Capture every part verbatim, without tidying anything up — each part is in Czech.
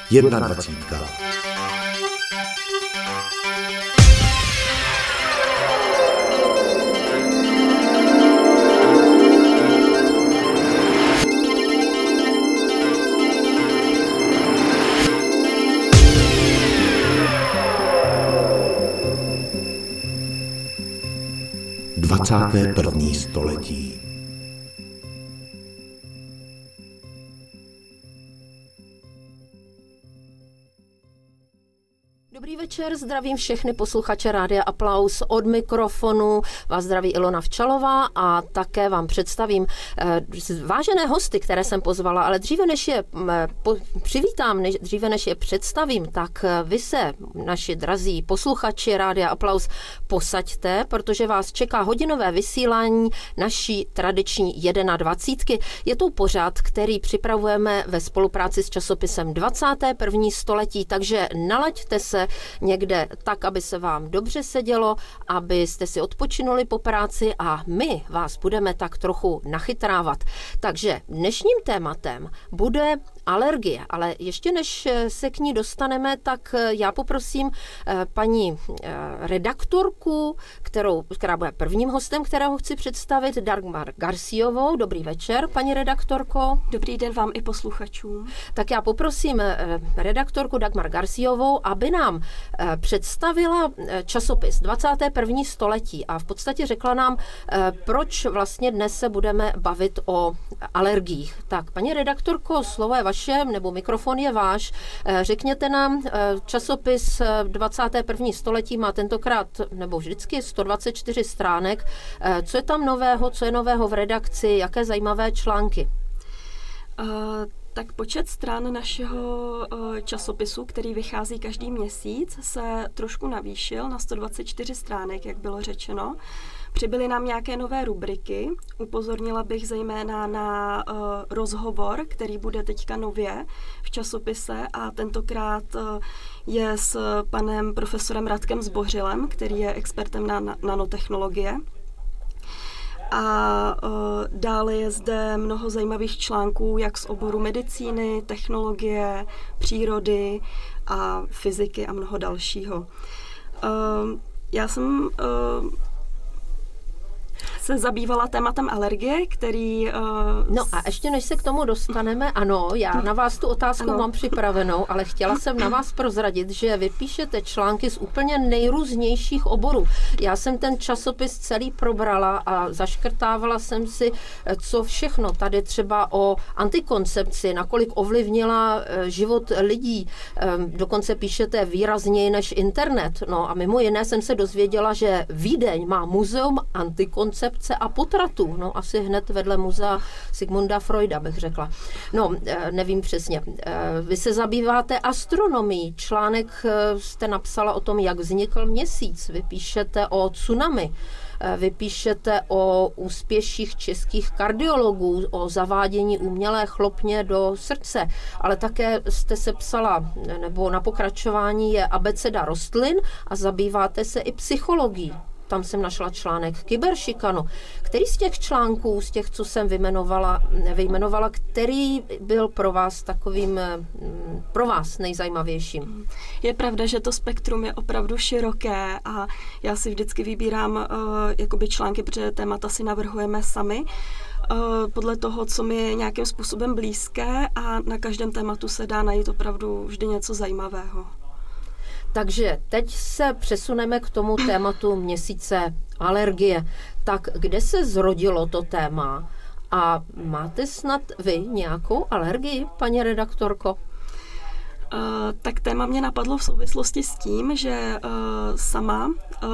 Jednadvacítka. Dvacáté první století. Dobrý večer, zdravím všechny posluchače Rádia Aplaus. Od mikrofonu vás zdraví Ilona Včalová a také vám představím eh, vážené hosty, které jsem pozvala, ale dříve než je eh, po, přivítám, než, dříve než je představím, tak eh, vy se, naši drazí posluchači Rádia Aplaus, posaďte, protože vás čeká hodinové vysílání naší tradiční jednadvacítky. Je to pořad, který připravujeme ve spolupráci s časopisem dvacáté první století, takže nalaďte se někde tak, aby se vám dobře sedělo, abyste si odpočinuli po práci a my vás budeme tak trochu nachytrávat. Takže dnešním tématem bude alergie, ale ještě než se k ní dostaneme, tak já poprosím paní redaktorku, kterou, která bude prvním hostem, kterého chci představit, Dagmar Garciovou. Dobrý večer, paní redaktorko. Dobrý den vám i posluchačům. Tak já poprosím redaktorku Dagmar Garciovou, aby nám představila časopis dvacáté první století a v podstatě řekla nám, proč vlastně dnes se budeme bavit o alergiích. Tak, paní redaktorko, slovo je vaše, nebo mikrofon je váš. Řekněte nám, časopis dvacáté první století má tentokrát, nebo vždycky sto dvacet čtyři stránek. Co je tam nového, co je nového v redakci, jaké zajímavé články? Uh... Tak počet stran našeho časopisu, který vychází každý měsíc, se trošku navýšil na sto dvacet čtyři stránek, jak bylo řečeno. Přibyly nám nějaké nové rubriky. Upozornila bych zejména na uh, rozhovor, který bude teďka nově v časopise a tentokrát uh, je s panem profesorem Radkem Zbořilem, který je expertem na, na nanotechnologie. A uh, dále je zde mnoho zajímavých článků, jak z oboru medicíny, technologie, přírody a fyziky a mnoho dalšího. Uh, já jsem uh, se zabývala tématem alergie, který... Uh, no a ještě než se k tomu dostaneme, ano, já na vás tu otázku ano. mám připravenou, ale chtěla jsem na vás prozradit, že vy píšete články z úplně nejrůznějších oborů. Já jsem ten časopis celý probrala a zaškrtávala jsem si, co všechno tady třeba o antikoncepci, nakolik ovlivnila život lidí. Dokonce píšete výrazněji než internet. No a mimo jiné jsem se dozvěděla, že Vídeň má muzeum antikoncepce a potratů. No asi hned vedle muzea Sigmunda Freuda, bych řekla. No, nevím přesně. Vy se zabýváte astronomií. Článek jste napsala o tom, jak vznikl měsíc. Vy píšete o tsunami. Vy píšete o úspěších českých kardiologů, o zavádění umělé chlopně do srdce, ale také jste se psala, nebo na pokračování je abeceda rostlin a zabýváte se i psychologií. Tam jsem našla článek kyberšikanu. Který z těch článků, z těch, co jsem vyjmenovala, vyjmenovala, který byl pro vás takovým, pro vás nejzajímavějším? Je pravda, že to spektrum je opravdu široké a já si vždycky vybírám uh, jakoby články, protože témata si navrhujeme sami. Uh, podle toho, co mi je nějakým způsobem blízké a na každém tématu se dá najít opravdu vždy něco zajímavého. Takže teď se přesuneme k tomu tématu měsíce alergie. Tak kde se zrodilo to téma? A máte snad vy nějakou alergii, paní redaktorko? Uh, tak téma mě napadlo v souvislosti s tím, že uh, sama uh,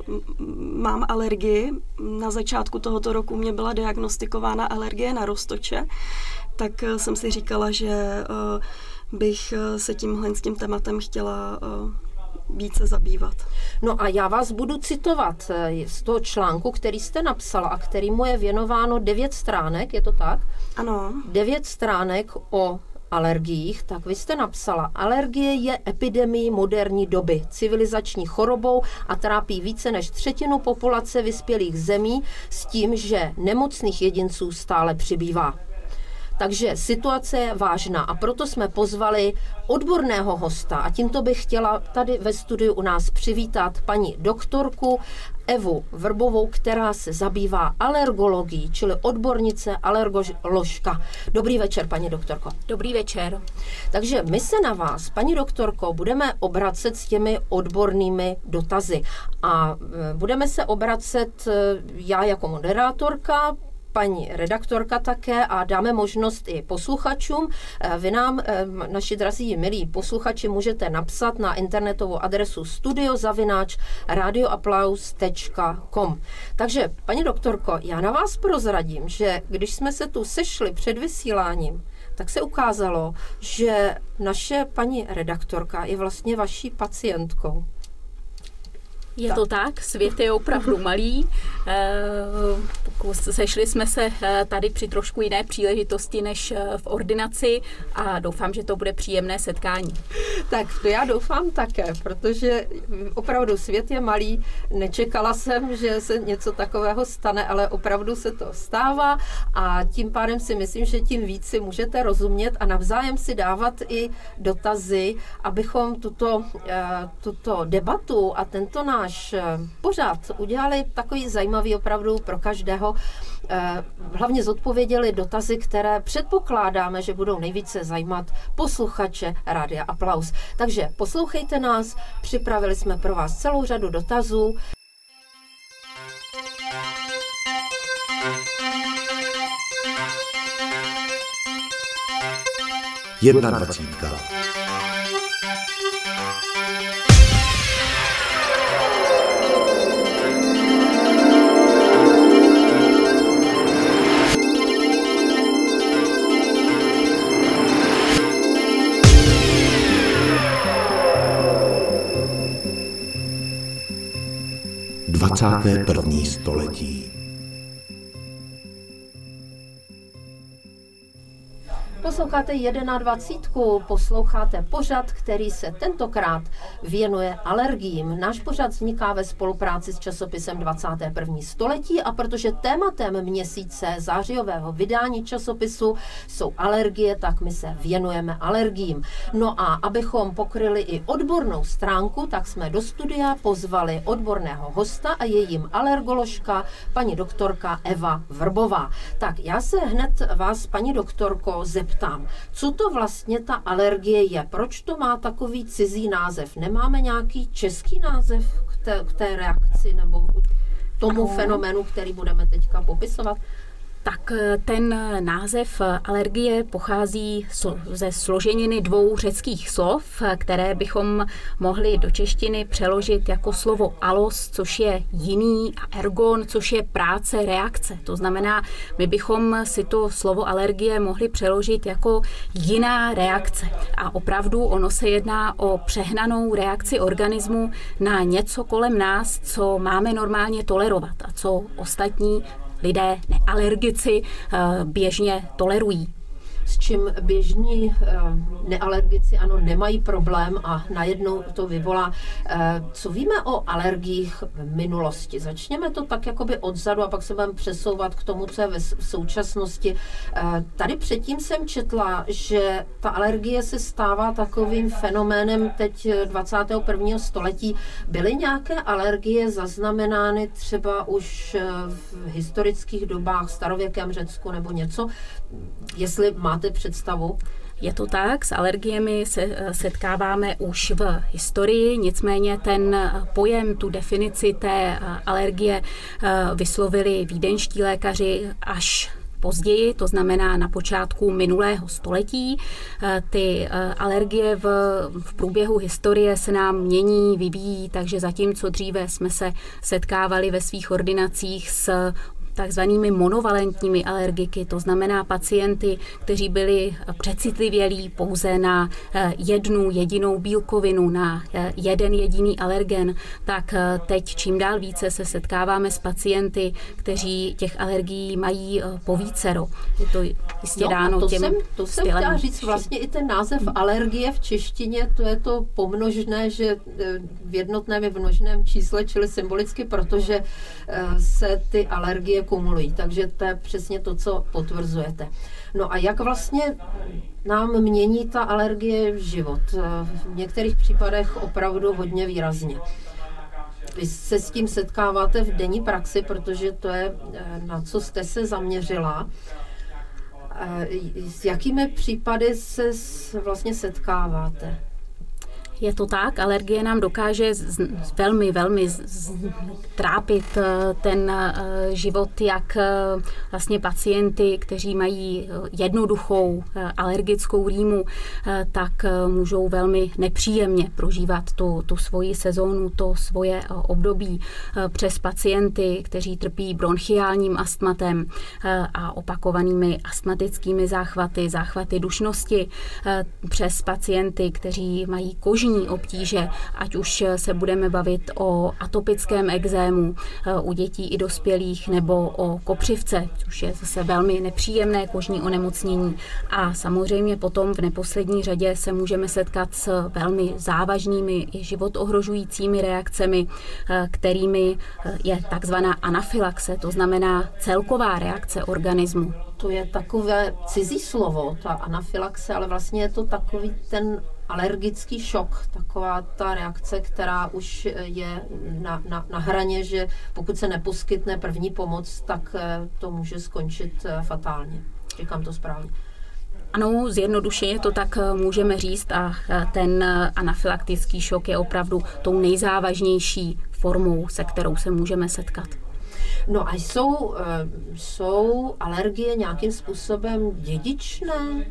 mám alergii. Na začátku tohoto roku mě byla diagnostikována alergie na roztoče, tak uh, jsem si říkala, že uh, bych uh, se tímhle s tím tématem chtěla uh, více zabývat. No a já vás budu citovat z toho článku, který jste napsala a který mu je věnováno devět stránek, je to tak? Ano. Devět stránek o alergiích, tak vy jste napsala, alergie je epidemií moderní doby, civilizační chorobou a trápí více než třetinu populace vyspělých zemí s tím, že nemocných jedinců stále přibývá. Takže situace je vážná a proto jsme pozvali odborného hosta a tímto bych chtěla tady ve studiu u nás přivítat paní doktorku Evu Vrbovou, která se zabývá alergologií, čili odbornice, alergoložka. Dobrý večer, paní doktorko. Dobrý večer. Takže my se na vás, paní doktorko, budeme obracet s těmi odbornými dotazy. A budeme se obracet já jako moderátorka, paní redaktorka také a dáme možnost i posluchačům. Vy nám, naši drazí milí posluchači, můžete napsat na internetovou adresu studio zavináč radioaplaus tečka com. Takže, paní doktorko, já na vás prozradím, že když jsme se tu sešli před vysíláním, tak se ukázalo, že naše paní redaktorka je vlastně vaší pacientkou. Je to tak, svět je opravdu malý. Sešli jsme se tady při trošku jiné příležitosti než v ordinaci a doufám, že to bude příjemné setkání. Tak to já doufám také, protože opravdu svět je malý. Nečekala jsem, že se něco takového stane, ale opravdu se to stává a tím pádem si myslím, že tím víc si můžete rozumět a navzájem si dávat i dotazy, abychom tuto, tuto debatu a tento náš pořád udělali takový zajímavý opravdu pro každého. Hlavně zodpověděli dotazy, které předpokládáme, že budou nejvíce zajímat posluchače Rádia Aplaus. Takže poslouchejte nás, připravili jsme pro vás celou řadu dotazů. Jedna dvacítka. dvacáté první století. Posloucháte jednadvacítku, posloucháte pořad, který se tentokrát věnuje alergiím. Náš pořad vzniká ve spolupráci s časopisem dvacáté první století a protože tématem měsíce zářijového vydání časopisu jsou alergie, tak my se věnujeme alergiím. No a abychom pokryli i odbornou stránku, tak jsme do studia pozvali odborného hosta a je jím alergoložka, paní doktorka Eva Vrbová. Tak já se hned vás, paní doktorko, zeptám, co to vlastně ta alergie je? Proč to má takový cizí název? Nemáme nějaký český název k té, k té reakci nebo tomu ano. fenoménu, který budeme teďka popisovat? Tak ten název alergie pochází ze složeniny dvou řeckých slov, které bychom mohli do češtiny přeložit jako slovo alos, což je jiný, a ergon, což je práce, reakce. To znamená, my bychom si to slovo alergie mohli přeložit jako jiná reakce. A opravdu ono se jedná o přehnanou reakci organismu na něco kolem nás, co máme normálně tolerovat a co ostatní lidé nealergici běžně tolerují. S čím běžní nealergici ano nemají problém a najednou to vyvolá. Co víme o alergiích v minulosti? Začněme to tak jakoby odzadu a pak se budeme přesouvat k tomu, co je v současnosti. Tady předtím jsem četla, že ta alergie se stává takovým fenoménem teď dvacátého prvního století. Byly nějaké alergie zaznamenány třeba už v historických dobách, starověkém Řecku nebo něco? Jestli máte představu? Je to tak, s alergiemi se setkáváme už v historii, nicméně ten pojem, tu definici té alergie vyslovili vídeňští lékaři až později, to znamená na počátku minulého století. Ty alergie v, v průběhu historie se nám mění, vyvíjí, takže zatímco dříve jsme se setkávali ve svých ordinacích s takzvanými monovalentními alergiky, to znamená pacienty, kteří byli přecitlivělí pouze na jednu jedinou bílkovinu, na jeden jediný alergen, tak teď čím dál více se setkáváme s pacienty, kteří těch alergií mají povícero. Je to jistě no, dáno to těm jsem, to jsem chtěla říct, vlastně i ten název alergie v češtině, to je to pomnožné, že v jednotném i v množném čísle, čili symbolicky, protože se ty alergie kumulují, takže to je přesně to, co potvrzujete. No a jak vlastně nám mění ta alergie život? V některých případech opravdu hodně výrazně. Vy se s tím setkáváte v denní praxi, protože to je, na co jste se zaměřila. S jakými případy se vlastně setkáváte? Je to tak, alergie nám dokáže z, velmi, velmi z, z, trápit ten život, jak vlastně pacienty, kteří mají jednoduchou alergickou rýmu, tak můžou velmi nepříjemně prožívat tu, tu svoji sezónu, to svoje období, přes pacienty, kteří trpí bronchiálním astmatem a opakovanými astmatickými záchvaty, záchvaty dušnosti, přes pacienty, kteří mají kožní obtíže, ať už se budeme bavit o atopickém ekzému u dětí i dospělých nebo o kopřivce, což je zase velmi nepříjemné kožní onemocnění. A samozřejmě potom v neposlední řadě se můžeme setkat s velmi závažnými i život ohrožujícími reakcemi, kterými je takzvaná anafylaxe, to znamená celková reakce organismu. To je takové cizí slovo, ta anafylaxe, ale vlastně je to takový ten alergický šok, taková ta reakce, která už je na, na, na hraně, že pokud se neposkytne první pomoc, tak to může skončit fatálně. Říkám to správně. Ano, zjednodušeně to tak můžeme říct a ten anafylaktický šok je opravdu tou nejzávažnější formou, se kterou se můžeme setkat. No a jsou, jsou alergie nějakým způsobem dědičné?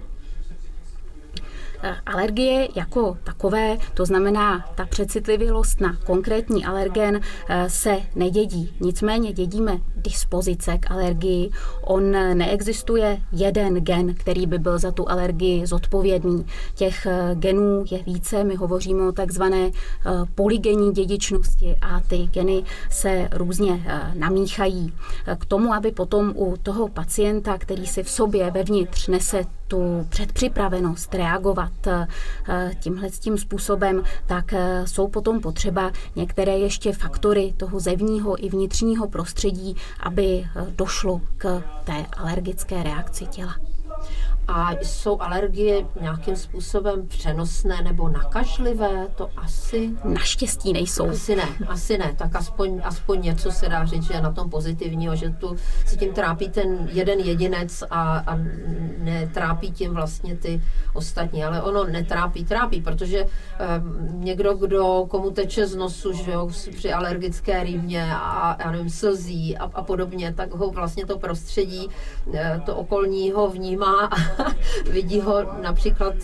Alergie jako takové, to znamená ta přecitlivělost na konkrétní alergen, se nedědí. Nicméně dědíme dispozice k alergii. On neexistuje jeden gen, který by byl za tu alergii zodpovědný. Těch genů je více, my hovoříme o takzvané polygenní dědičnosti a ty geny se různě namíchají. K tomu, aby potom u toho pacienta, který si v sobě vevnitř nese tu předpřipravenost reagovat tímhle tím způsobem, tak jsou potom potřeba některé ještě faktory toho zevního i vnitřního prostředí, aby došlo k té alergické reakci těla. A jsou alergie nějakým způsobem přenosné nebo nakažlivé? To asi... Naštěstí nejsou. Asi ne, asi ne. Tak aspoň, aspoň něco se dá říct, že je na tom pozitivního, že tu si tím trápí ten jeden jedinec a, a netrápí tím vlastně ty ostatní. Ale ono netrápí, trápí, protože eh, někdo, kdo, komu teče z nosu, že jo, při alergické rýmě a já nevím, slzí a, a podobně, tak ho vlastně to prostředí, eh, to okolní ho vnímá vidí ho například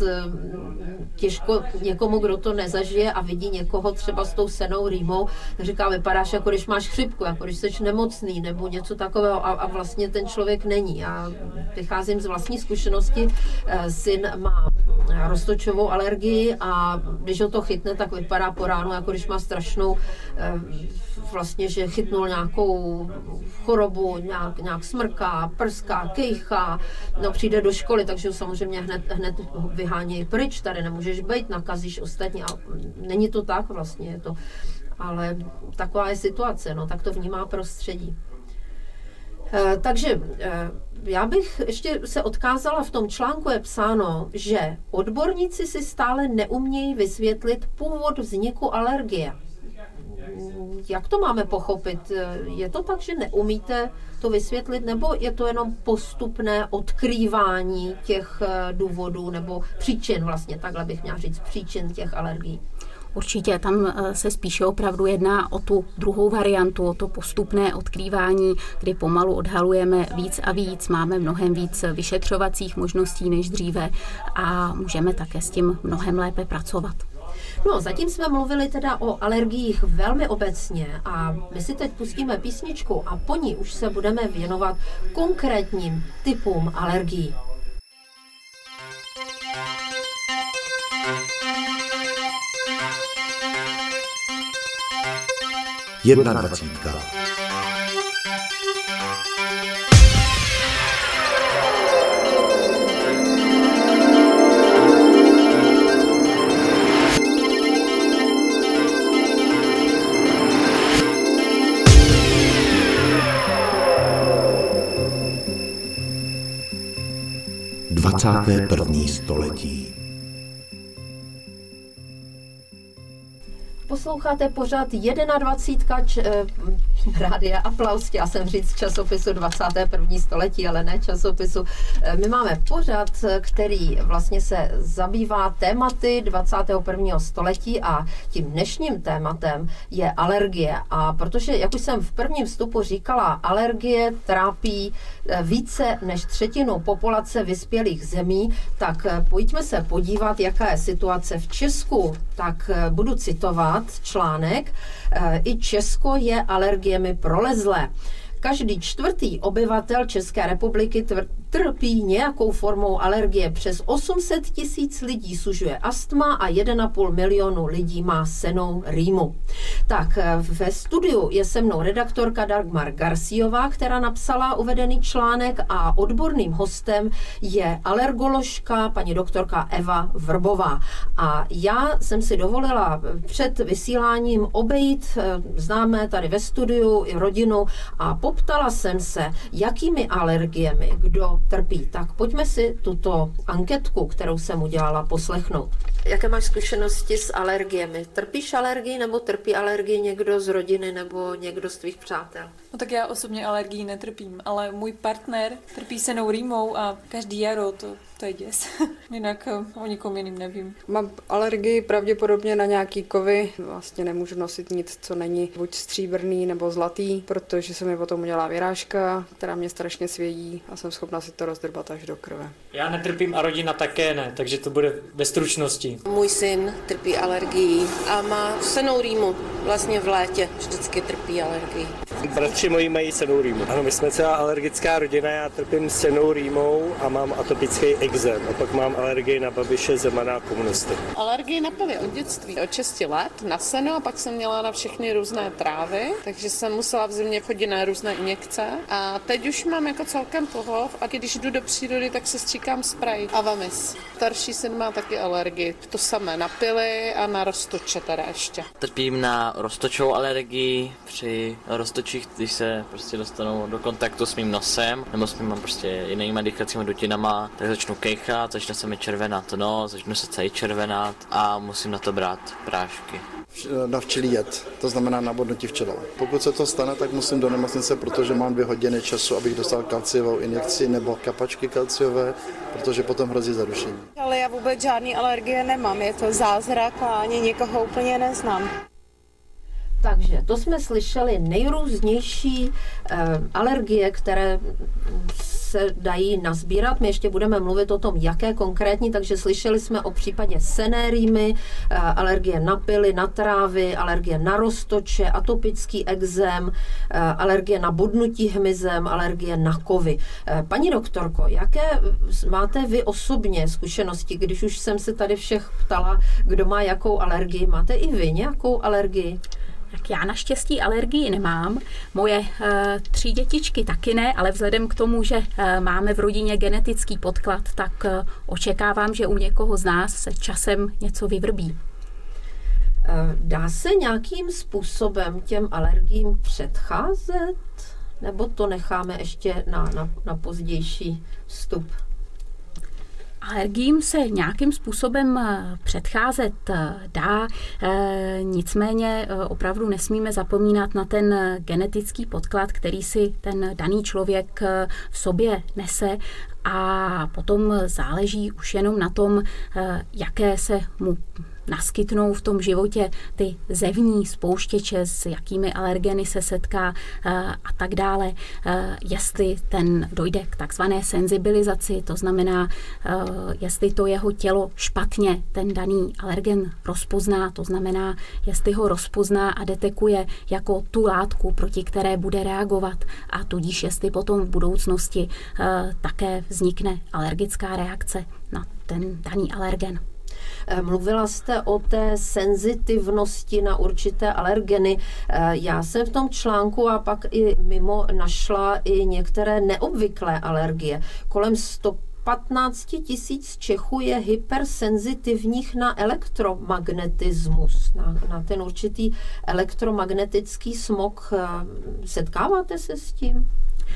těžko někomu, kdo to nezažije a vidí někoho třeba s tou senou rýmou, tak říká, vypadáš jako když máš chřipku, jako když jsi nemocný nebo něco takového a, a vlastně ten člověk není. Já vycházím z vlastní zkušenosti, syn má roztočovou alergii a když ho to chytne, tak vypadá po ránu, jako když má strašnou vlastně, že chytnul nějakou chorobu, nějak, nějak smrká, prská, kejchá, no přijde do školy, takže ho samozřejmě hned, hned vyhánějí pryč, tady nemůžeš být, nakazíš ostatní a není to tak vlastně, je to, ale taková je situace, no tak to vnímá prostředí. E, takže e, já bych ještě se odkázala, v tom článku je psáno, že odborníci si stále neumějí vysvětlit původ vzniku alergie. Jak to máme pochopit? Je to tak, že neumíte to vysvětlit, nebo je to jenom postupné odkrývání těch důvodů nebo příčin vlastně, takhle bych měla říct, příčin těch alergií? Určitě tam se spíše opravdu jedná o tu druhou variantu, o to postupné odkrývání, kdy pomalu odhalujeme víc a víc, máme mnohem víc vyšetřovacích možností než dříve a můžeme také s tím mnohem lépe pracovat. No, zatím jsme mluvili teda o alergiích velmi obecně a my si teď pustíme písničku a po ní už se budeme věnovat konkrétním typům alergií. Jedna dvacítka. dvacáté první století. Posloucháte pořad dvacítka č- eh, rádia Aplaus, chtěla jsem říct časopisu dvacátého prvního století, ale ne časopisu. Eh, my máme pořad, který vlastně se zabývá tématy dvacátého prvního století a tím dnešním tématem je alergie. A protože, jak už jsem v prvním vstupu říkala, alergie trápí eh, více než třetinu populace vyspělých zemí, tak eh, pojďme se podívat, jaká je situace v Česku. Tak eh, budu citovat článek. I Česko je alergiemi prolezlé. Každý čtvrtý obyvatel České republiky tvr- trpí nějakou formou alergie. Přes osm set tisíc lidí sužuje astma a jeden a půl milionu lidí má sennou rýmu. Tak ve studiu je se mnou redaktorka Dagmar Garciová, která napsala uvedený článek, a odborným hostem je alergoložka paní doktorka Eva Vrbová. A já jsem si dovolila před vysíláním obejít známé tady ve studiu i rodinu a poptala jsem se, jakými alergiemi kdo trpí. Tak pojďme si tuto anketku, kterou jsem udělala, poslechnout. Jaké máš zkušenosti s alergiemi? Trpíš alergii nebo trpí alergii někdo z rodiny nebo někdo z tvých přátel? No tak já osobně alergii netrpím, ale můj partner trpí sennou rýmou a každý jaro to, to je děs. Jinak o nikom jiným nevím. Mám alergii pravděpodobně na nějaký kovy. Vlastně nemůžu nosit nic, co není buď stříbrný nebo zlatý, protože se mi potom udělá vyrážka, která mě strašně svědí a jsem schopna si to rozdrbat až do krve. Já netrpím a rodina také ne, takže to bude ve stručnosti. Můj syn trpí alergií a má sennou rýmu. Vlastně v létě vždycky trpí alergii. Bratři moji mají sennou rýmu. Ano, my jsme celá alergická rodina, já trpím sennou rýmou a mám atopický ekzém. A pak mám alergii na Babiše, Zemana a komunisty. Alergii na pily od dětství, od šesti let, na seno, a pak jsem měla na všechny různé trávy, takže jsem musela v zimě chodit na různé injekce. A teď už mám jako celkem pohov a když jdu do přírody, tak se stříkám spray Avamis. Starší syn má taky alergii. To samé na pily a na roztoče teda ještě. Trpím na roztočovou alergii při roztočích, když se prostě dostanou do kontaktu s mým nosem nebo s mými prostě jinými dýchacími dutinama, tak začnu kejchat, začne se mi červenat nos, začnu se celý červenat a musím na to brát prášky. Na včelí jed, to znamená na bodnutí včelou. Pokud se to stane, tak musím do nemocnice, protože mám dvě hodiny času, abych dostal kalciovou injekci nebo kapačky kalciové, protože potom hrozí zadušení. Ale já vůbec žádný alergie nemám, je to zázrak a ani někoho úplně neznám. Takže to jsme slyšeli nejrůznější eh, alergie, které se dají nazbírat. My ještě budeme mluvit o tom, jaké konkrétní, takže slyšeli jsme o případě senné rýmy, eh, alergie na pily, na trávy, alergie na roztoče, atopický ekzém, eh, alergie na bodnutí hmyzem, alergie na kovy. Eh, paní doktorko, jaké máte vy osobně zkušenosti, když už jsem se tady všech ptala, kdo má jakou alergii? Máte i vy nějakou alergii? Tak já naštěstí alergii nemám. Moje uh, tři dětičky taky ne, ale vzhledem k tomu, že uh, máme v rodině genetický podklad, tak uh, očekávám, že u někoho z nás se časem něco vyvrbí. Dá se nějakým způsobem těm alergiím předcházet? Nebo to necháme ještě na, na, na pozdější vstup? Alergiím se nějakým způsobem předcházet dá, nicméně opravdu nesmíme zapomínat na ten genetický podklad, který si ten daný člověk v sobě nese, a potom záleží už jenom na tom, jaké se mu naskytnou v tom životě ty zevní spouštěče, s jakými alergeny se setká a tak dále. Jestli ten dojde k takzvané senzibilizaci, to znamená, jestli to jeho tělo špatně ten daný alergen rozpozná, to znamená, jestli ho rozpozná a detekuje jako tu látku, proti které bude reagovat, a tudíž jestli potom v budoucnosti také vznikne alergická reakce na ten daný alergen. Mluvila jste o té senzitivnosti na určité alergeny. Já jsem v tom článku a pak i mimo našla i některé neobvyklé alergie. Kolem sto patnáct tisíc Čechů je hypersenzitivních na elektromagnetismus, na, na ten určitý elektromagnetický smog. Setkáváte se s tím?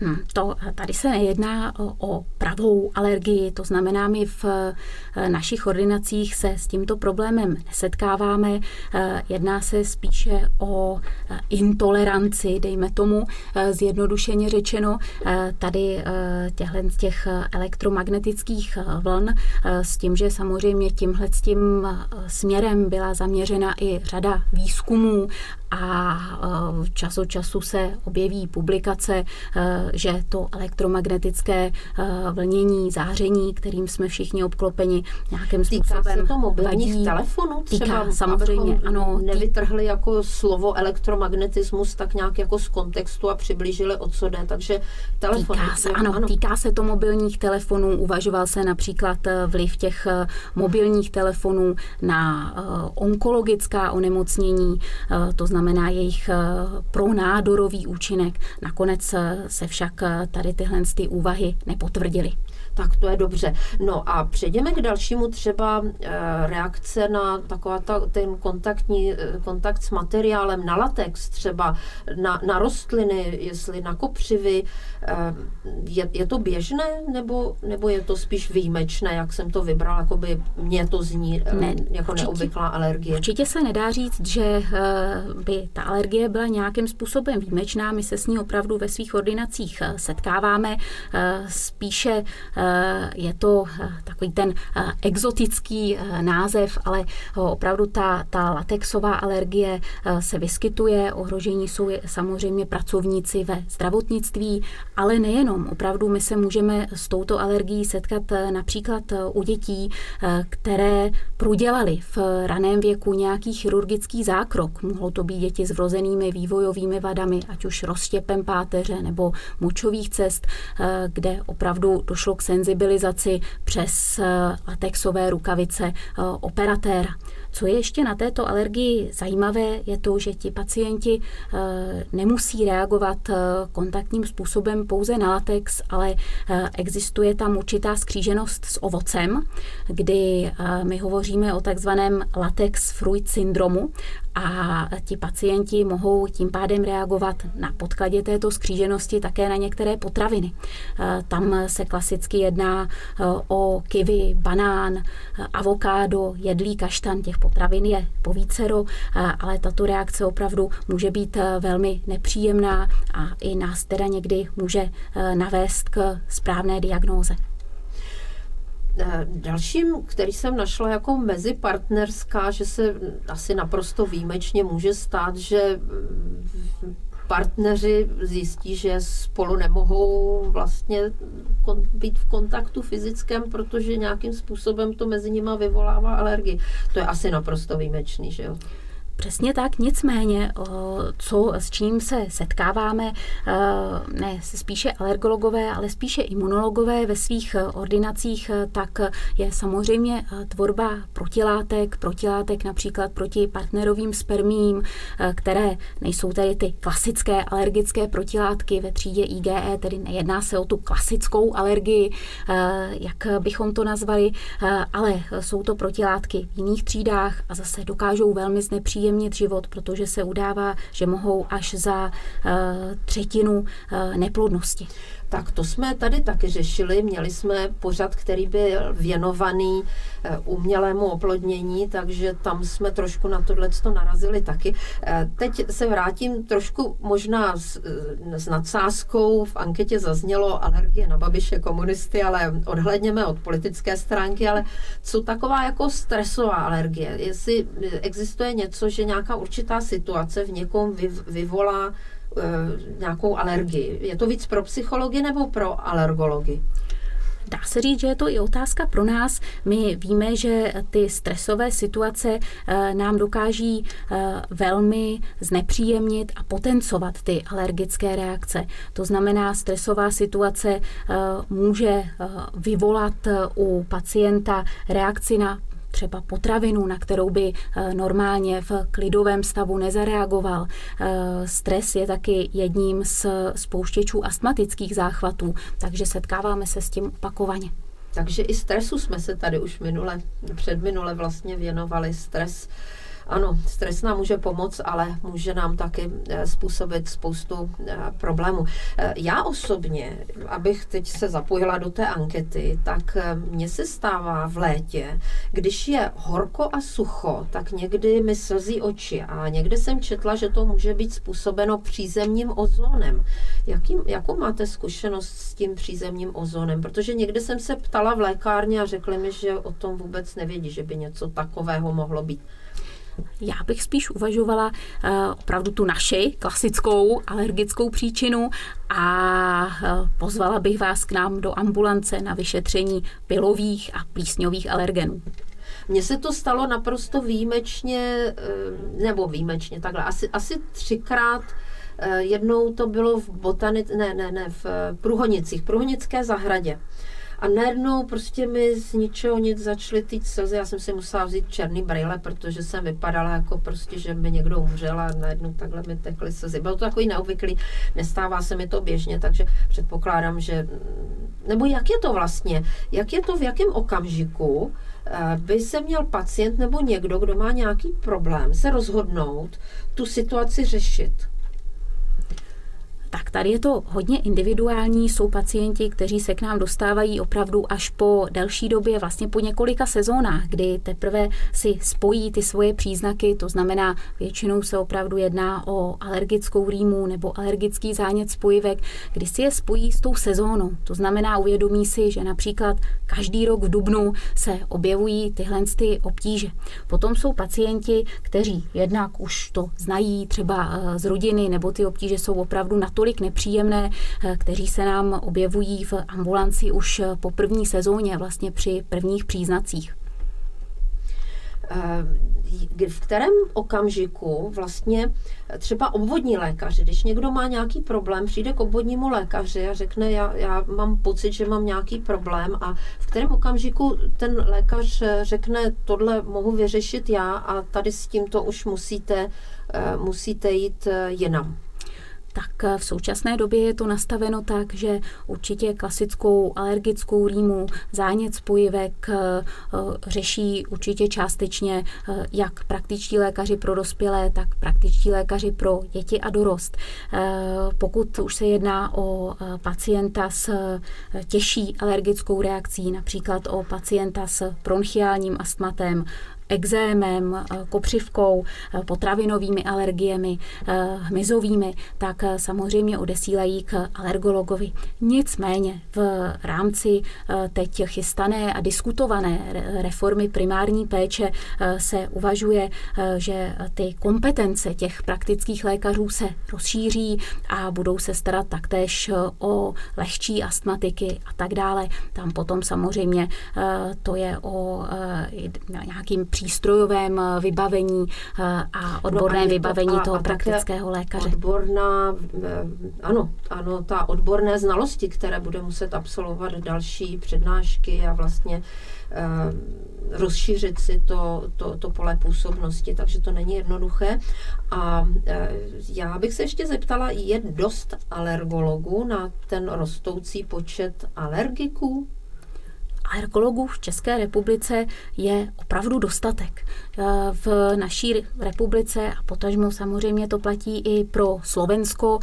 Hmm, to, tady se nejedná o, o pravou alergii, to znamená, my v našich ordinacích se s tímto problémem nesetkáváme. Jedná se spíše o intoleranci, dejme tomu zjednodušeně řečeno, tady těchto těch elektromagnetických vln, s tím, že samozřejmě tímhle s tím směrem byla zaměřena i řada výzkumů a čas od času se objeví publikace, že to elektromagnetické vlnění, záření, kterým jsme všichni obklopeni, nějakým způsobem týká se to mobilních vadí. telefonů třeba? Týká, samozřejmě, ano. Nevytrhli jako slovo elektromagnetismus tak nějak jako z kontextu a přiblížili, o co jde, takže telefony. Týká se, ano, ano, týká se to mobilních telefonů. Uvažoval se například vliv těch mobilních telefonů na onkologická onemocnění, to znamená jejich pronádorový účinek. Nakonec se však tady tyhle ty úvahy nepotvrdily. Tak to je dobře. No a přejdeme k dalšímu, třeba reakce na taková ta, ten kontaktní, kontakt s materiálem, na latex třeba, na, na rostliny, jestli na kopřivy. Je, je to běžné, nebo, nebo je to spíš výjimečné, jak jsem to vybral, jako by mě to zní ne, jako určitě, neobvyklá alergie? Určitě se nedá říct, že by ta alergie byla nějakým způsobem výjimečná. My se s ní opravdu ve svých ordinacích setkáváme. Spíše je to takový ten exotický název, ale opravdu ta, ta latexová alergie se vyskytuje. Ohrožení jsou samozřejmě pracovníci ve zdravotnictví, ale nejenom. Opravdu my se můžeme s touto alergií setkat například u dětí, které prodělaly v raném věku nějaký chirurgický zákrok. Mohou to být děti s vrozenými vývojovými vadami, ať už rozštěpem páteře nebo močových cest, kde opravdu došlo k senzibilizaci přes latexové rukavice operatéra. Co je ještě na této alergii zajímavé, je to, že ti pacienti nemusí reagovat kontaktním způsobem pouze na latex, ale existuje tam určitá skříženost s ovocem, kdy my hovoříme o takzvaném latex fruit syndromu a ti pacienti mohou tím pádem reagovat na podkladě této skříženosti také na některé potraviny. Tam se klasicky jedná o kiwi, banán, avokádo, jedlý kaštan, těch potravin je povícero, ale tato reakce opravdu může být velmi nepříjemná a i nás teda někdy může navést k správné diagnóze. Dalším, který jsem našla jako mezipartnerská, že se asi naprosto výjimečně může stát, že partneři zjistí, že spolu nemohou vlastně být v kontaktu fyzickém, protože nějakým způsobem to mezi nimi vyvolává alergii. To je asi naprosto výjimečný, že jo? Přesně tak, nicméně, co, s čím se setkáváme, ne spíše alergologové, ale spíše imunologové ve svých ordinacích, tak je samozřejmě tvorba protilátek, protilátek například proti partnerovým spermiím, které nejsou tedy ty klasické alergické protilátky ve třídě I G E, tedy nejedná se o tu klasickou alergii, jak bychom to nazvali, ale jsou to protilátky v jiných třídách a zase dokážou velmi znepříjemnit život, protože se udává, že mohou až za uh, třetinu uh, neplodnosti. Tak to jsme tady taky řešili. Měli jsme pořad, který byl věnovaný umělému oplodnění, takže tam jsme trošku na tohleto narazili taky. Teď se vrátím trošku možná s, s nadsázkou. V anketě zaznělo alergie na Babiše, komunisty, ale odhlédněme od politické stránky, ale co taková jako stresová alergie? Jestli existuje něco, že nějaká určitá situace v někom vyvolá nějakou alergii. Je to víc pro psychologi nebo pro alergologii? Dá se říct, že je to i otázka pro nás. My víme, že ty stresové situace nám dokáží velmi znepříjemnit a potencovat ty alergické reakce. To znamená, stresová situace může vyvolat u pacienta reakci na třeba potravinu, na kterou by normálně v klidovém stavu nezareagoval. Stres je taky jedním z spouštěčů astmatických záchvatů, takže setkáváme se s tím opakovaně. Takže i stresu jsme se tady už minule, předminule vlastně věnovali. Stres Ano, stres nám může pomoct, ale může nám taky způsobit spoustu problémů. Já osobně, abych teď se zapojila do té ankety, tak mně se stává v létě, když je horko a sucho, tak někdy mi slzí oči a někde jsem četla, že to může být způsobeno přízemním ozónem. Jaký, jakou máte zkušenost s tím přízemním ozónem? Protože někde jsem se ptala v lékárně a řekli mi, že o tom vůbec nevědí, že by něco takového mohlo být. Já bych spíš uvažovala uh, opravdu tu naši klasickou alergickou příčinu a uh, pozvala bych vás k nám do ambulance na vyšetření pylových a plísňových alergenů. Mně se to stalo naprosto výjimečně, nebo výjimečně, takhle, asi, asi třikrát. Jednou to bylo v botanice, ne, ne, ne, v Průhonicích, Průhonické zahradě. A najednou prostě mi z ničeho nic začaly týct slzy. Já jsem si musela vzít černý brýle, protože jsem vypadala jako prostě, že by někdo umřel a najednou takhle mi tekly slzy. Bylo to takový neobvyklý, nestává se mi to běžně, takže předpokládám, že... Nebo jak je to vlastně? Jak je to, v jakém okamžiku by se měl pacient nebo někdo, kdo má nějaký problém, se rozhodnout tu situaci řešit? Tak tady je to hodně individuální, jsou pacienti, kteří se k nám dostávají opravdu až po delší době, vlastně po několika sezónách, kdy teprve si spojí ty svoje příznaky, to znamená většinou se opravdu jedná o alergickou rýmu nebo alergický zánět spojivek, kdy si je spojí s tou sezónou. To znamená uvědomí si, že například každý rok v dubnu se objevují tyhle ty obtíže. Potom jsou pacienti, kteří jednak už to znají třeba z rodiny, nebo ty obtíže jsou opravdu natolik nepříjemné, kteří se nám objevují v ambulanci už po první sezóně, vlastně při prvních příznacích. V kterém okamžiku vlastně třeba obvodní lékař, když někdo má nějaký problém, přijde k obvodnímu lékaři a řekne, já, já mám pocit, že mám nějaký problém, a v kterém okamžiku ten lékař řekne, tohle mohu vyřešit já a tady s tímto už musíte, musíte jít jinam? Tak v současné době je to nastaveno tak, že určitě klasickou alergickou rýmu, zánět spojivek řeší určitě částečně jak praktičtí lékaři pro dospělé, tak praktičtí lékaři pro děti a dorost. Pokud už se jedná o pacienta s těžší alergickou reakcí, například o pacienta s bronchiálním astmatem, ekzémem, kopřivkou, potravinovými alergiemi, hmyzovými, tak samozřejmě odesílají k alergologovi. Nicméně v rámci teď chystané a diskutované reformy primární péče se uvažuje, že ty kompetence těch praktických lékařů se rozšíří a budou se starat taktéž o lehčí astmatiky a tak dále. Tam potom samozřejmě to je o nějakým přístrojovém vybavení a odborné no, vybavení to, toho a praktického lékaře. Odborná, ano, ano, ta odborné znalosti, které bude muset absolvovat další přednášky a vlastně eh, rozšířit si to, to, to pole působnosti, takže to není jednoduché. A eh, já bych se ještě zeptala, je dost alergologů na ten rostoucí počet alergiků? Alergologů v České republice je opravdu dostatek. V naší republice a potažmo samozřejmě to platí i pro Slovensko.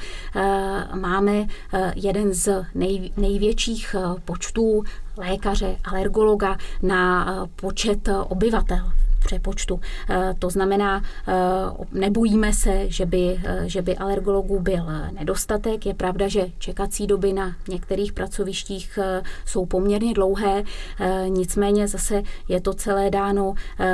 Máme jeden z nej, největších počtů lékaře, alergologa na počet obyvatel přepočtu. To znamená, nebojíme se, že by, že by alergologů byl nedostatek. Je pravda, že čekací doby na některých pracovištích jsou poměrně dlouhé, nicméně zase je to celé dáno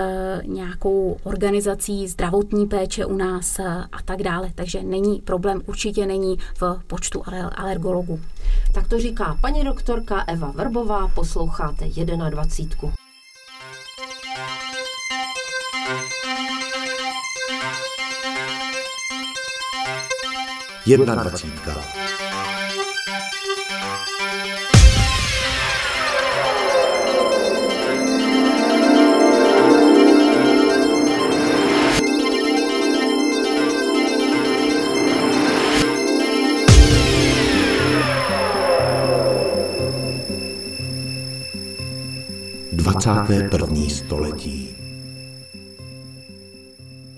nějakou organizací zdravotní péče u nás a tak dále. Takže není problém, určitě není v počtu alergologů. Tak to říká paní doktorka Eva Vrbová, posloucháte dvacítku. Jedna dvacítka. dvacáté první století.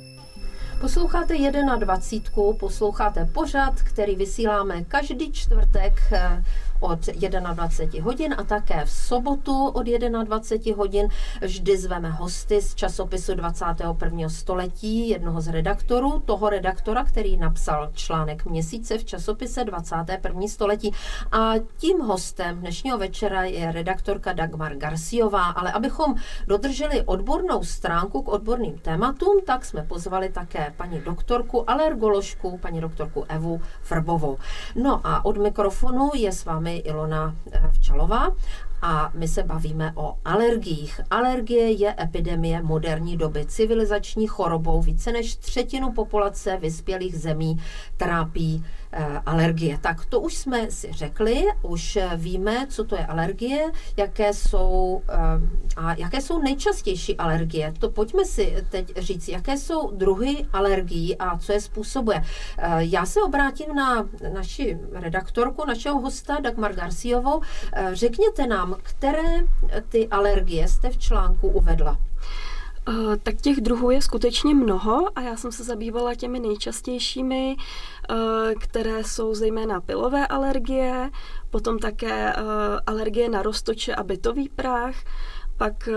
Posloucháte dvacítku jedna, posloucháte pořad, který vysíláme každý čtvrtek od dvacet jedna hodin a také v sobotu od dvacet jedna hodin. Vždy zveme hosty z časopisu dvacátého prvního století, jednoho z redaktorů, toho redaktora, který napsal článek měsíce v časopise dvacátého prvního století. A tím hostem dnešního večera je redaktorka Dagmar Garciová, ale abychom dodrželi odbornou stránku k odborným tématům, tak jsme pozvali také paní doktorku, alergoložku, paní doktorku Evu Vrbovou. No a od mikrofonu je s vámi Ilona Včalová a my se bavíme o alergiích. Alergie je epidemie moderní doby. Civilizační chorobou více než třetinu populace vyspělých zemí trápí e, alergie. Tak to už jsme si řekli, už víme, co to je alergie, jaké jsou, e, a jaké jsou nejčastější alergie. To pojďme si teď říct, jaké jsou druhy alergií a co je způsobuje. E, já se obrátím na naši redaktorku, našeho hosta Dagmar Garciovou. E, řekněte nám, které ty alergie jste v článku uvedla? Uh, tak těch druhů je skutečně mnoho a já jsem se zabývala těmi nejčastějšími, uh, které jsou zejména pilové alergie, potom také uh, alergie na roztoče a bytový prach, pak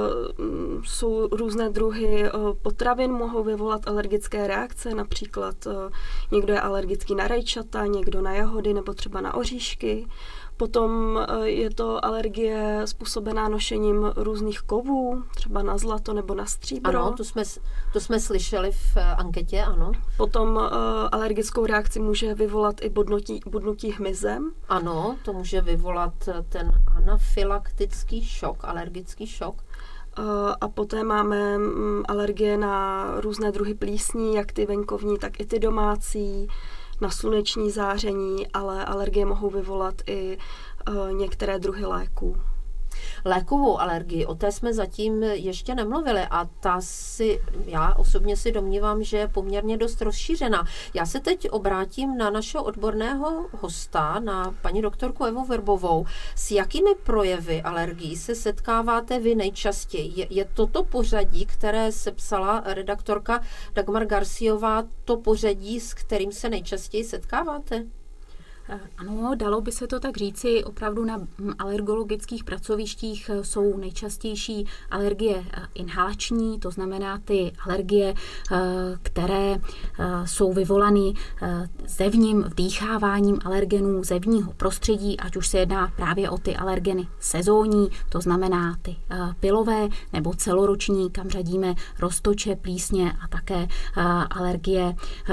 uh, jsou různé druhy uh, potravin, mohou vyvolat alergické reakce, například uh, někdo je alergický na rajčata, někdo na jahody nebo třeba na oříšky. Potom je to alergie způsobená nošením různých kovů, třeba na zlato nebo na stříbro. Ano, to jsme, to jsme slyšeli v anketě, ano. Potom uh, alergickou reakci může vyvolat i bodnutí, bodnutí hmyzem. Ano, to může vyvolat ten anafylaktický šok, alergický šok. Uh, a poté máme um, alergie na různé druhy plísní, jak ty venkovní, tak i ty domácí, na sluneční záření, ale alergie mohou vyvolat i uh, některé druhy léků. Lékovou alergii, o té jsme zatím ještě nemluvili a ta si, já osobně si domnívám, že je poměrně dost rozšířená. Já se teď obrátím na našeho odborného hosta, na paní doktorku Evu Vrbovou. S jakými projevy alergií se setkáváte vy nejčastěji? Je, je toto pořadí, které sepsala redaktorka Dagmar Garciová, to pořadí, s kterým se nejčastěji setkáváte? Ano, dalo by se to tak říci, opravdu na alergologických pracovištích jsou nejčastější alergie inhalační, to znamená ty alergie, které jsou vyvolané zevním vdýcháváním alergenů zevního prostředí, ať už se jedná právě o ty alergeny sezónní, to znamená ty pilové nebo celoroční, kam řadíme roztoče, plísně a také alergie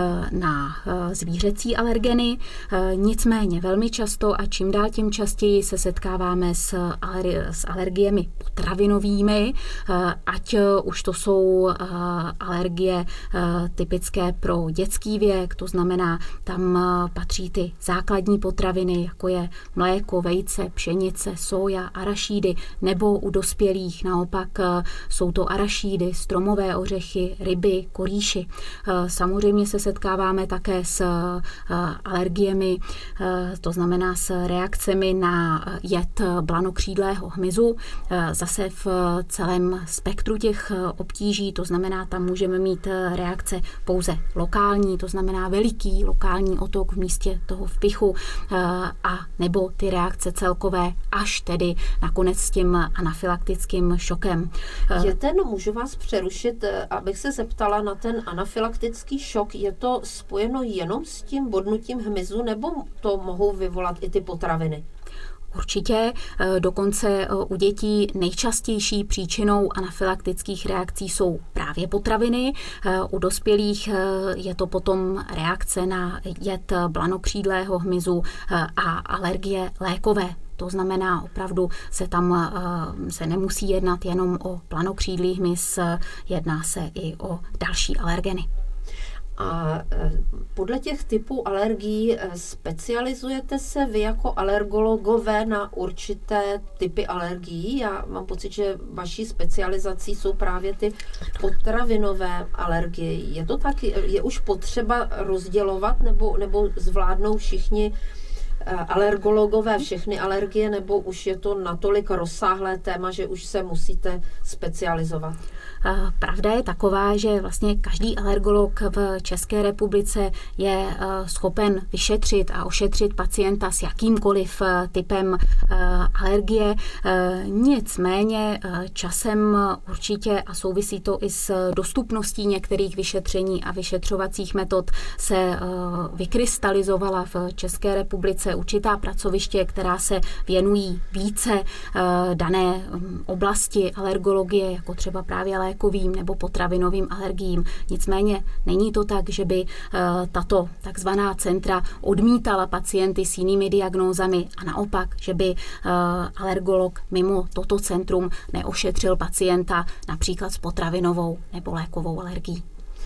na zvířecí alergeny. Nic Nicméně velmi často a čím dál tím častěji se setkáváme s, aler- s alergiemi potravinovými, ať už to jsou alergie typické pro dětský věk, to znamená, tam patří ty základní potraviny, jako je mléko, vejce, pšenice, soja, arašídy, nebo u dospělých naopak jsou to arašídy, stromové ořechy, ryby, korýši. Samozřejmě se setkáváme také s alergiemi, to znamená s reakcemi na jed blanokřídlého hmyzu. Zase v celém spektru těch obtíží, to znamená, tam můžeme mít reakce pouze lokální, to znamená veliký lokální otok v místě toho vpichu, a nebo ty reakce celkové až tedy nakonec s tím anafylaktickým šokem. Je ten, můžu vás přerušit, abych se zeptala na ten anafylaktický šok, je to spojeno jenom s tím bodnutím hmyzu, nebo to mohou vyvolat i ty potraviny? Určitě, dokonce u dětí nejčastější příčinou anafylaktických reakcí jsou právě potraviny. U dospělých je to potom reakce na jed blanokřídlého hmyzu a alergie lékové. To znamená, opravdu se tam se nemusí jednat jenom o blanokřídlý hmyz, jedná se i o další alergeny. A podle těch typů alergií specializujete se vy jako alergologové na určité typy alergií? Já mám pocit, že vaší specializací jsou právě ty potravinové alergie. Je to tak? Je už potřeba rozdělovat nebo, nebo zvládnou všichni alergologové všechny alergie, nebo už je to natolik rozsáhlé téma, že už se musíte specializovat? Pravda je taková, že vlastně každý alergolog v České republice je schopen vyšetřit a ošetřit pacienta s jakýmkoliv typem alergie. Nicméně časem určitě, a souvisí to i s dostupností některých vyšetření a vyšetřovacích metod, se vykrystalizovala v České republice určitá pracoviště, která se věnují více dané oblasti alergologie, jako třeba právě lékovým nebo potravinovým alergiím. Nicméně není to tak, že by tato takzvaná centra odmítala pacienty s jinými diagnózami a naopak, že by alergolog mimo toto centrum neošetřil pacienta například s potravinovou nebo lékovou alergií.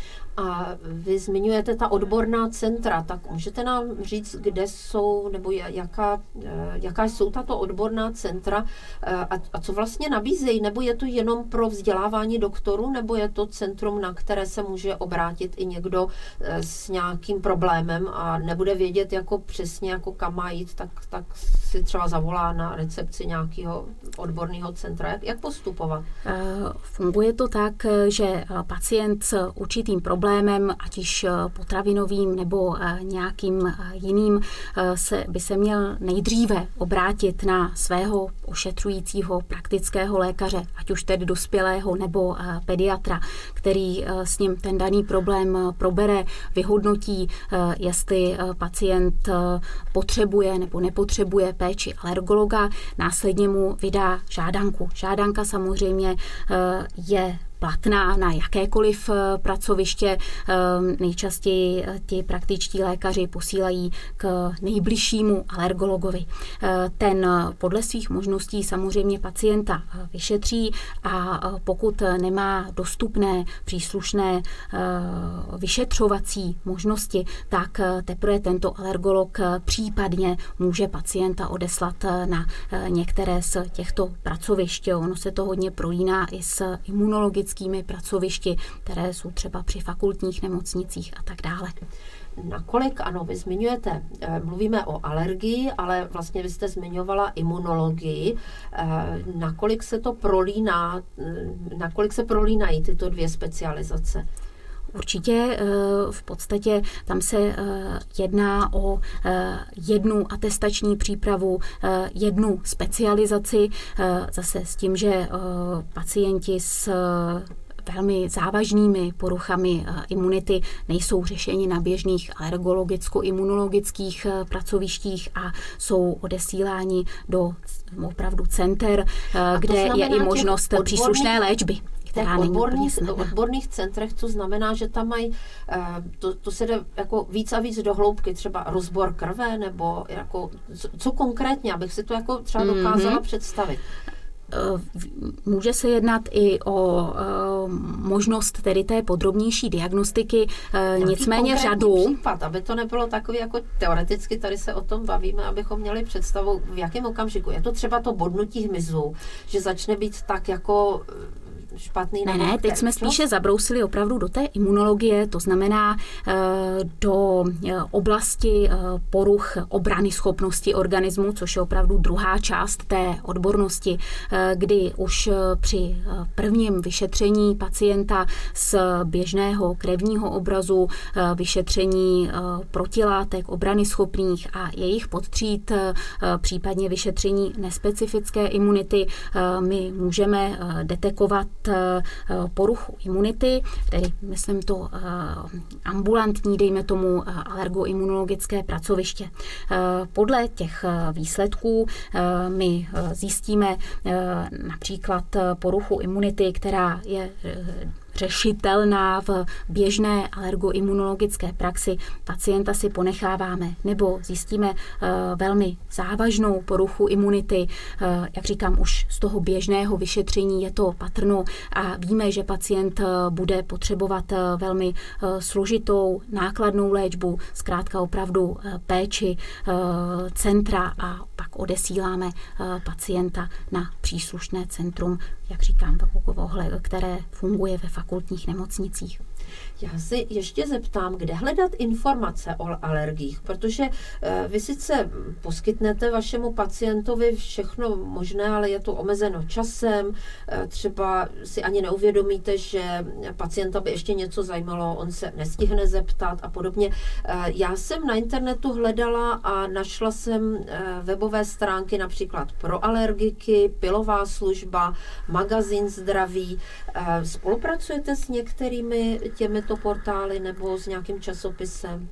A vy zmiňujete ta odborná centra, tak můžete nám říct, kde jsou, nebo jaká, jaká jsou tato odborná centra a, a co vlastně nabízejí, nebo je to jenom pro vzdělávání doktorů, nebo je to centrum, na které se může obrátit i někdo s nějakým problémem a nebude vědět jako přesně, jako kam má jít, tak, tak si třeba zavolá na recepci nějakého odborného centra. Jak, jak postupovat? Funguje to tak, že pacient s určitým problémem, ať již potravinovým nebo nějakým jiným, se, by se měl nejdříve obrátit na svého ošetřujícího praktického lékaře, ať už tedy dospělého nebo pediatra, který s ním ten daný problém probere, vyhodnotí, jestli pacient potřebuje nebo nepotřebuje péči alergologa, následně mu vydá žádanku. Žádanka samozřejmě je platná na jakékoliv pracoviště. Nejčastěji ti praktičtí lékaři posílají k nejbližšímu alergologovi. Ten podle svých možností samozřejmě pacienta vyšetří a pokud nemá dostupné příslušné vyšetřovací možnosti, tak teprve tento alergolog případně může pacienta odeslat na některé z těchto pracovišť. Ono se to hodně prolíná i s imunologickými pracovišti, které jsou třeba při fakultních nemocnicích a tak dále. Nakolik, ano, vy zmiňujete, mluvíme o alergii, ale vlastně vy jste zmiňovala imunologii. Nakolik se to prolíná, nakolik se prolínají tyto dvě specializace? Určitě v podstatě tam se jedná o jednu atestační přípravu, jednu specializaci, zase s tím, že pacienti s velmi závažnými poruchami imunity nejsou řešeni na běžných alergologicko-imunologických pracovištích a jsou odesíláni do opravdu center, kde je i možnost příslušné léčby. V těch odborných, odborných centrech, to znamená, že tam mají, to, to se jde jako víc a víc do hloubky, třeba rozbor krve, nebo jako, co, co konkrétně, abych si to jako třeba dokázala mm-hmm. představit. Může se jednat i o uh, možnost tedy té podrobnější diagnostiky, uh, nicméně řadu... případ, aby to nebylo takový jako teoreticky, tady se o tom bavíme, abychom měli představu, v jakém okamžiku. Je to třeba to bodnutí hmyzu, že začne být tak jako špatný. Ne, ne, teď jsme spíše zabrousili opravdu do té imunologie, to znamená do oblasti poruch obrany schopnosti organismu, což je opravdu druhá část té odbornosti, kdy už při prvním vyšetření pacienta z běžného krevního obrazu, vyšetření protilátek obrany schopných a jejich podtříd, případně vyšetření nespecifické imunity, my můžeme detekovat poruchu imunity, tedy myslím to ambulantní, dejme tomu, alergoimunologické pracoviště. Podle těch výsledků my zjistíme například poruchu imunity, která je řešitelná v běžné alergoimunologické praxi, pacienta si ponecháváme, nebo zjistíme uh, velmi závažnou poruchu imunity. Uh, jak říkám, už z toho běžného vyšetření je to patrno a víme, že pacient uh, bude potřebovat uh, velmi uh, složitou, nákladnou léčbu, zkrátka opravdu uh, péči uh, centra a pak odesíláme uh, pacienta na příslušné centrum, jak říkám, které funguje ve fakultních nemocnicích. Já si ještě zeptám, kde hledat informace o alergiích, protože vy sice poskytnete vašemu pacientovi všechno možné, ale je to omezeno časem, třeba si ani neuvědomíte, že pacienta by ještě něco zajímalo, on se nestihne zeptat a podobně. Já jsem na internetu hledala a našla jsem webové stránky například pro alergiky, Pilová služba, magazín Zdraví. Spolupracujete s některými těmito portály nebo s nějakým časopisem?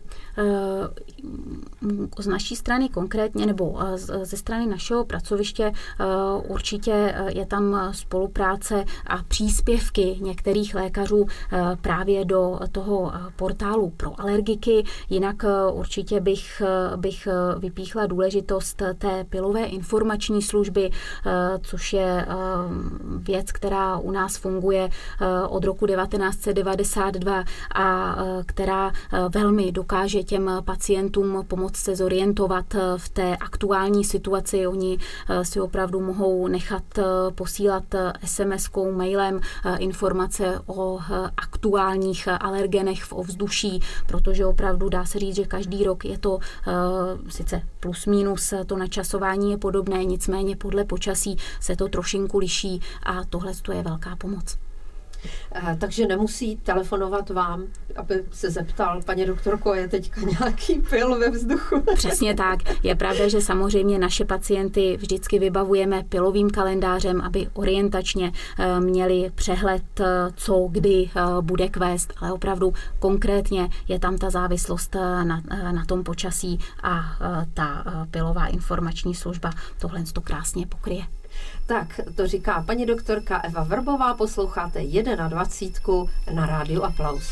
Z naší strany konkrétně, nebo ze strany našeho pracoviště určitě je tam spolupráce a příspěvky některých lékařů právě do toho portálu pro alergiky. Jinak určitě bych, bych vypíchla důležitost té pilové informační služby, což je věc, která u nás funguje od roku devatenáct set devadesát dva a která velmi dokáže těm pacientům pomoct se zorientovat v té aktuální situaci. Oni si opravdu mohou nechat posílat es em eskou, mailem informace o aktuálních alergenech v ovzduší, protože opravdu dá se říct, že každý rok je to sice plus minus, to načasování je podobné, nicméně podle počasí se to trošinku liší a tohle je velká pomoc. Takže nemusí telefonovat vám, aby se zeptal, paní doktorko, je teďka nějaký pil ve vzduchu? Přesně tak. Je pravda, že samozřejmě naše pacienty vždycky vybavujeme pilovým kalendářem, aby orientačně měli přehled, co kdy bude kvést, ale opravdu konkrétně je tam ta závislost na, na tom počasí a ta pilová informační služba tohle to krásně pokryje. Tak, to říká paní doktorka Eva Vrbová, posloucháte dvacítku jedna na rádiu Aplaus.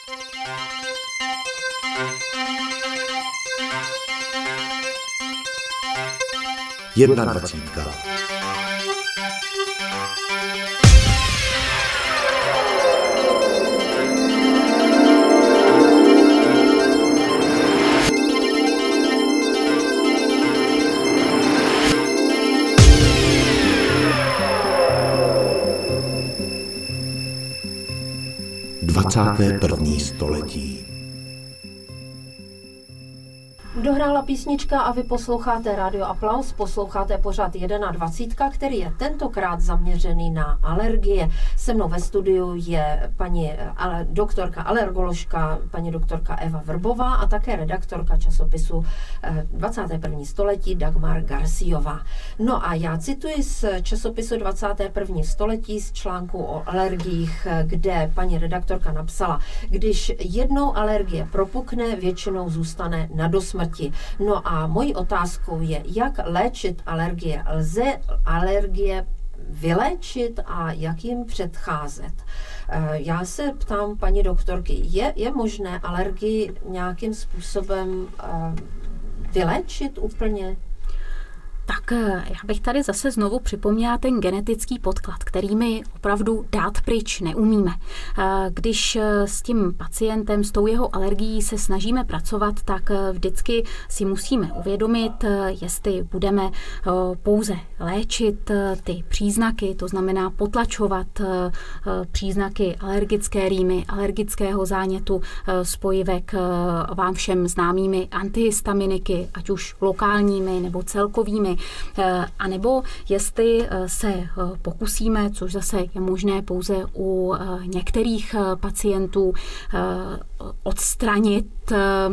Jedna dvacítka. dvacáté první století. Dohrála písnička a vy posloucháte Radio Aplaus, posloucháte pořad dvacet jedna, který je tentokrát zaměřený na alergie. Se mnou ve studiu je paní ale, doktorka alergoložka, paní doktorka Eva Vrbová a také redaktorka časopisu dvacáté první století Dagmar Garciová. No a já cituji z časopisu dvacáté první století z článku o alergiích, kde paní redaktorka napsala, když jednou alergie propukne, většinou zůstane na dosmrti. No a mojí otázkou je, jak léčit alergie? Lze alergie vyléčit a jak jim předcházet? Já se ptám paní doktorky, je, je možné alergii nějakým způsobem vyléčit úplně? Tak já bych tady zase znovu připomněla ten genetický podklad, který my opravdu dát pryč neumíme. Když s tím pacientem, s tou jeho alergií se snažíme pracovat, tak vždycky si musíme uvědomit, jestli budeme pouze léčit ty příznaky, to znamená potlačovat příznaky alergické rýmy, alergického zánětu, spojivek vám všem známými antihistaminiky, ať už lokálními nebo celkovými, a nebo jestli se pokusíme, což zase je možné pouze u některých pacientů, odstranit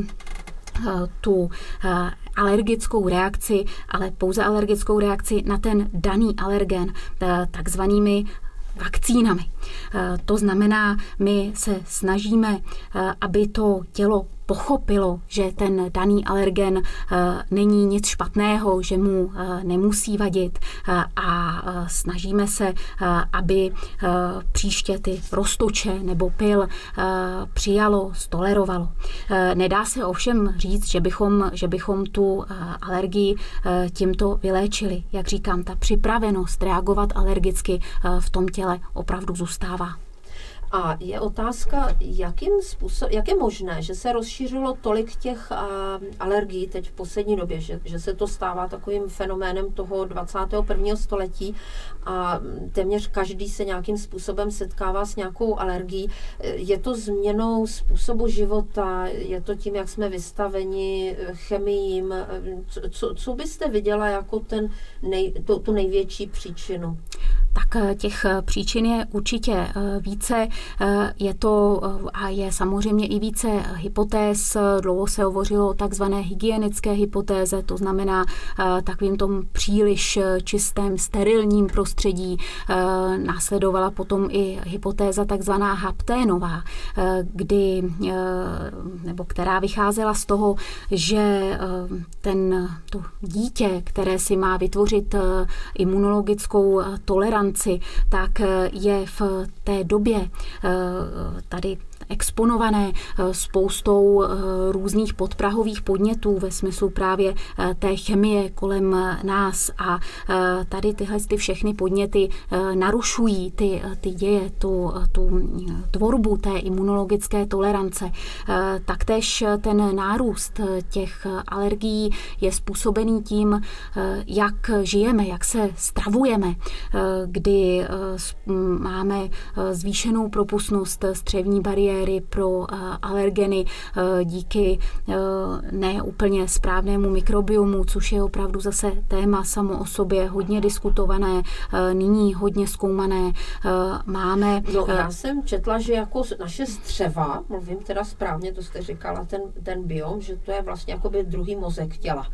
tu alergickou reakci, ale pouze alergickou reakci na ten daný alergen, takzvanými vakcínami. To znamená, my se snažíme, aby to tělo pochopilo, že ten daný alergen uh, není nic špatného, že mu uh, nemusí vadit uh, a uh, snažíme se, uh, aby uh, příště ty roztoče nebo pil uh, přijalo, stolerovalo. Uh, nedá se ovšem říct, že bychom, že bychom tu uh, alergii uh, tímto vyléčili. Jak říkám, ta připravenost reagovat alergicky uh, v tom těle opravdu zůstává. A je otázka, jakým způsob, jak je možné, že se rozšířilo tolik těch a, alergií teď v poslední době, že, že se to stává takovým fenoménem toho dvacátého prvního století a téměř každý se nějakým způsobem setkává s nějakou alergií. Je to změnou způsobu života, je to tím, jak jsme vystaveni chemiím. Co, co byste viděla jako ten nej, to, tu největší příčinu? Tak těch příčin je určitě více. Je to a je samozřejmě i více hypotéz. Dlouho se hovořilo o takzvané hygienické hypotéze, to znamená takovým tom příliš čistém, sterilním prostředí. Následovala potom i hypotéza takzvaná hapténová, kdy, nebo která vycházela z toho, že ten, to dítě, které si má vytvořit imunologickou toleranci, tak je v té době tady exponované spoustou různých podprahových podnětů ve smyslu právě té chemie kolem nás a tady tyhle ty všechny podněty narušují ty, ty děje, tu, tu tvorbu té imunologické tolerance. Taktéž ten nárůst těch alergií je způsobený tím, jak žijeme, jak se stravujeme, kdy máme zvýšenou propustnost střevní bariéry pro alergeny díky ne úplně správnému mikrobiomu, což je opravdu zase téma samo o sobě hodně diskutované, nyní hodně zkoumané. Máme... No, já jsem četla, že jako naše střeva, mluvím teda správně, to jste říkala, ten, ten biom, že to je vlastně jakoby druhý mozek těla.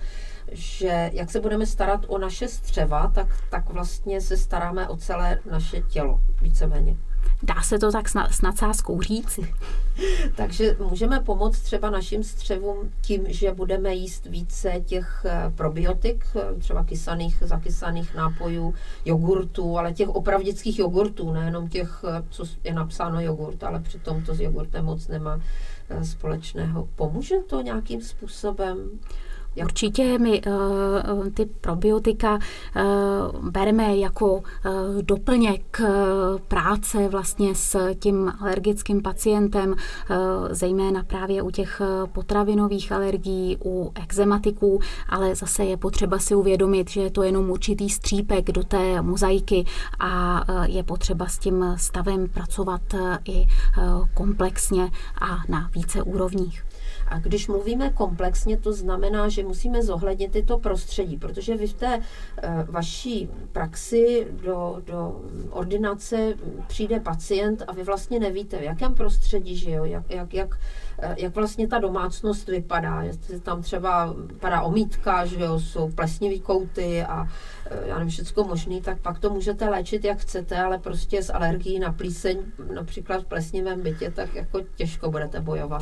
Že jak se budeme starat o naše střeva, tak, tak vlastně se staráme o celé naše tělo, víceméně. Dá se to tak s nadsázkou říct. Takže můžeme pomoct třeba našim střevům tím, že budeme jíst více těch probiotik, třeba kysaných, zakysaných nápojů, jogurtů, ale těch opravdických jogurtů, nejenom těch, co je napsáno jogurt, ale přitom to s jogurtem moc nemá společného. Pomůže to nějakým způsobem? Určitě my uh, ty probiotika uh, bereme jako uh, doplněk uh, práce vlastně s tím alergickým pacientem, uh, zejména právě u těch potravinových alergií, u ekzematiků, ale zase je potřeba si uvědomit, že je to jenom určitý střípek do té mozaiky a uh, je potřeba s tím stavem pracovat uh, i uh, komplexně a na více úrovních. A když mluvíme komplexně, to znamená, že musíme zohlednit tyto prostředí, protože vy v té e, vaší praxi do, do ordinace přijde pacient a vy vlastně nevíte, v jakém prostředí žijou, jak, jak, jak, jak vlastně ta domácnost vypadá. Jestli tam třeba padá omítka, že jo, jsou plesnivý kouty a e, já nevím, všecko možný, tak pak to můžete léčit, jak chcete, ale prostě s alergií na plíseň, například v plesnivém bytě, tak jako těžko budete bojovat.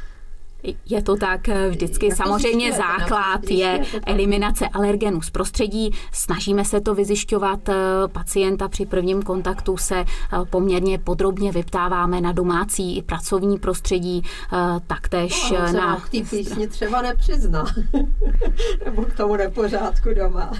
Je to tak vždycky. Jak samozřejmě základ je eliminace alergenů z prostředí. Snažíme se to vyzjišťovat. Pacienta při prvním kontaktu se poměrně podrobně vyptáváme na domácí i pracovní prostředí. Taktéž no, na... k té písni třeba nepřizná. Nebo k tomu nepořádku doma.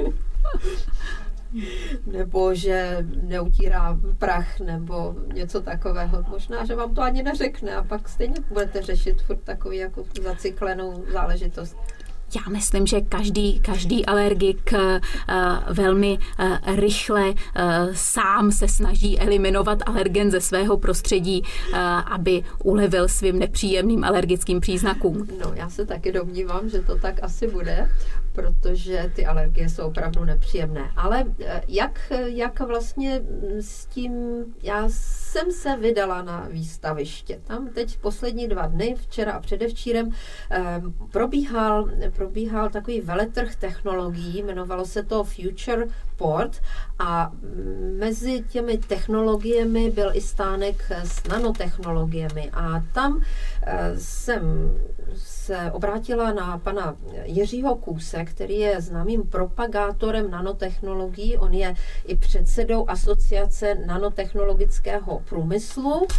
Nebo že neutírá prach, nebo něco takového. Možná, že vám to ani neřekne a pak stejně budete řešit furt takový jako zacyklenou záležitost. Já myslím, že každý, každý alergik uh, velmi uh, rychle uh, sám se snaží eliminovat alergen ze svého prostředí, uh, aby ulevil svým nepříjemným alergickým příznakům. No, já se taky domnívám, že to tak asi bude, protože ty alergie jsou opravdu nepříjemné. Ale jak, jak vlastně s tím, já jsem se vydala na výstaviště. Tam teď poslední dva dny, včera a předevčírem, eh, probíhal, probíhal takový veletrh technologií, jmenovalo se to Future Port a mezi těmi technologiemi byl i stánek s nanotechnologiemi a tam eh, jsem se obrátila na pana Jiřího Kůse, který je známým propagátorem nanotechnologií. On je i předsedou Asociace nanotechnologického průmyslu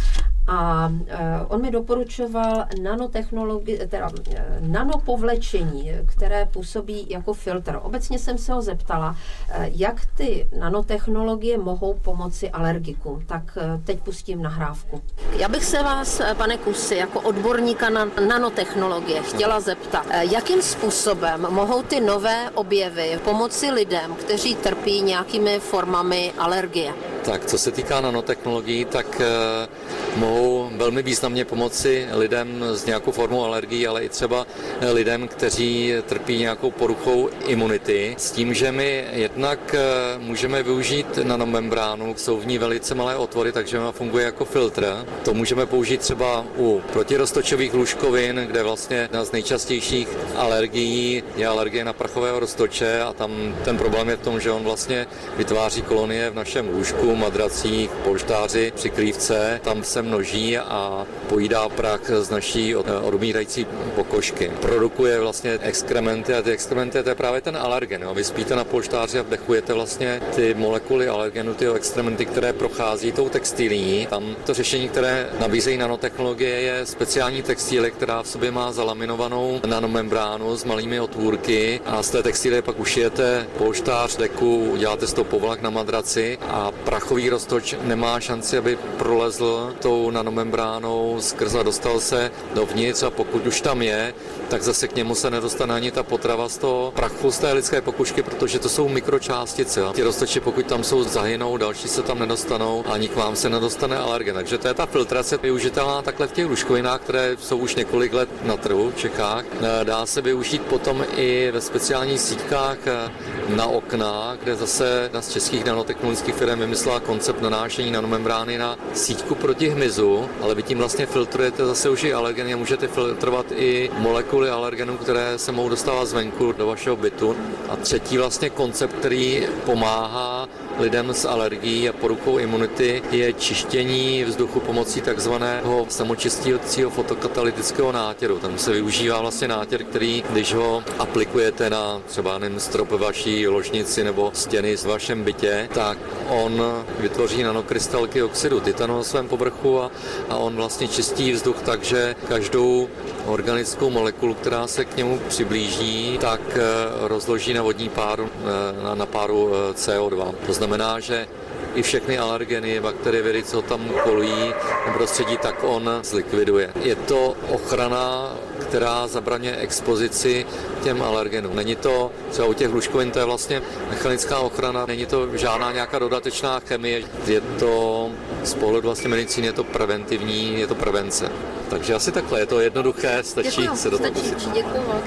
A on mi doporučoval nanotechnologii, teda nanopovlečení, které působí jako filtr. Obecně jsem se ho zeptala, jak ty nanotechnologie mohou pomoci alergikům. Tak teď pustím nahrávku. Já bych se vás, pane Kusy, jako odborníka na nanotechnologie chtěla zeptat, jakým způsobem mohou ty nové objevy pomoci lidem, kteří trpí nějakými formami alergie? Tak, co se týká nanotechnologií, tak eh, mohou velmi významně pomoci lidem s nějakou formou alergií, ale i třeba lidem, kteří trpí nějakou poruchou imunity. S tím, že my jednak eh, můžeme využít nanomembránu, jsou v ní velice malé otvory, takže ona funguje jako filtr. To můžeme použít třeba u protiroztočových lůžkovin, kde vlastně jedna z nejčastějších alergií je alergie na prachového roztoče a tam ten problém je v tom, že on vlastně vytváří kolonie v našem lůžku, madracích, polštáři, přikrývce, tam se množí a pojídá prach z naší odumírající pokožky. Produkuje vlastně exkrementy a ty exkrementy, to je právě ten alergen. Jo. Vy spíte na polštáři a vdechujete vlastně ty molekuly alergenu, ty exkrementy, které prochází tou textilí. Tam to řešení, které nabízejí nanotechnologie, je speciální textíly, která v sobě má zalaminovanou nanomembránu s malými otvůrky a z té textíly pak ušijete polštář, deku, uděláte z toho povlak na madraci a prachový roztoč nemá šanci, aby prolezl tou nanomembránou skrz a dostal se dovnitř a pokud už tam je, tak zase k němu se nedostane ani ta potrava z toho prachu z té lidské pokožky, protože to jsou mikročástice. Ty roztoči, pokud tam jsou, zahynou, další se tam nedostanou, ani k vám se nedostane alergen. Takže to je ta filtrace využitelná takhle v těch lůžkovinách, které jsou už několik let na trhu v Čechách. Dá se využít potom i ve speciálních síťkách na okna, kde zase jedna z českých nanotechnologických firm vymyslela koncept nanášení nanomembrány na síťku proti hmyzu, ale vy tím vlastně filtrujete zase už i alergeny a můžete filtrovat i molekuly alergenů, které se mohou dostávat zvenku do vašeho bytu. A třetí vlastně koncept, který pomáhá lidem s alergií a poruchou imunity, je čištění vzduchu pomocí takzvaného samočistícího fotokatalytického nátěru. Tam se využívá vlastně nátěr, který, když ho aplikujete na třeba nevím, strop vaší ložnici nebo stěny v vašem bytě, tak on vytvoří nanokrystalky oxidu titanu na svém povrchu a, a on vlastně čistí vzduch tak, že každou organickou molekulu, která se k němu přiblíží, tak rozloží na vodní páru, na, na páru C O dva. To znamená, že i všechny alergeny, bakterie, viry, co tam kolují v prostředí, tak on zlikviduje. Je to ochrana, která zabraňuje expozici těm alergenům. Není to, třeba u těch lůžkovin, to je vlastně mechanická ochrana, není to žádná nějaká dodatečná chemie, je to z pohledu vlastně medicíny, je to preventivní, je to prevence. Takže asi takhle, je to jednoduché, stačí Děkuju, se do toho stačí, pustit. děkuju moc.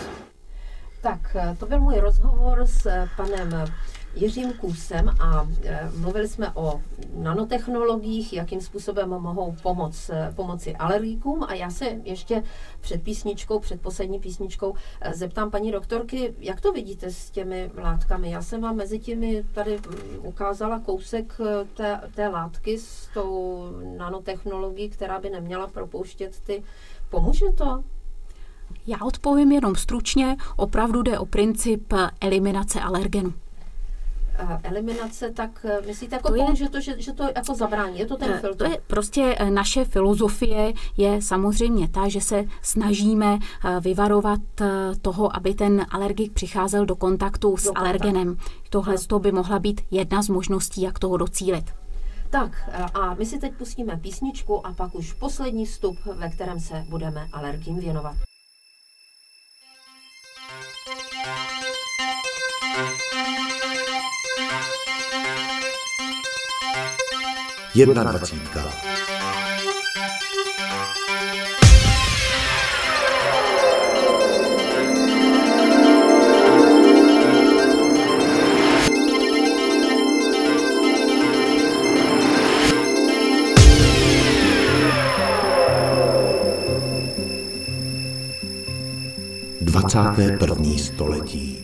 Tak, to byl můj rozhovor s panem Jiřím Kusem a e, mluvili jsme o nanotechnologiích, jakým způsobem mohou pomoct, pomoci alergikům a já se ještě před písničkou, před poslední písničkou e, zeptám paní doktorky, jak to vidíte s těmi látkami? Já jsem vám mezi těmi tady ukázala kousek té, té látky s tou nanotechnologií, která by neměla propouštět ty. Pomůže to? Já odpovím jenom stručně, opravdu jde o princip eliminace alergenu. Eliminace, tak myslíte, jako to pomůže je, to, že, že to jako zabrání, je to ten filtr? To je prostě naše filozofie je samozřejmě ta, že se snažíme vyvarovat toho, aby ten alergik přicházel do kontaktu do s kontaktu. alergenem. Tohle no. by mohla být jedna z možností, jak toho docílit. Tak a my si teď pustíme písničku a pak už poslední vstup, ve kterém se budeme alergím věnovat. Jedna dvacítka. Dvacáté první století.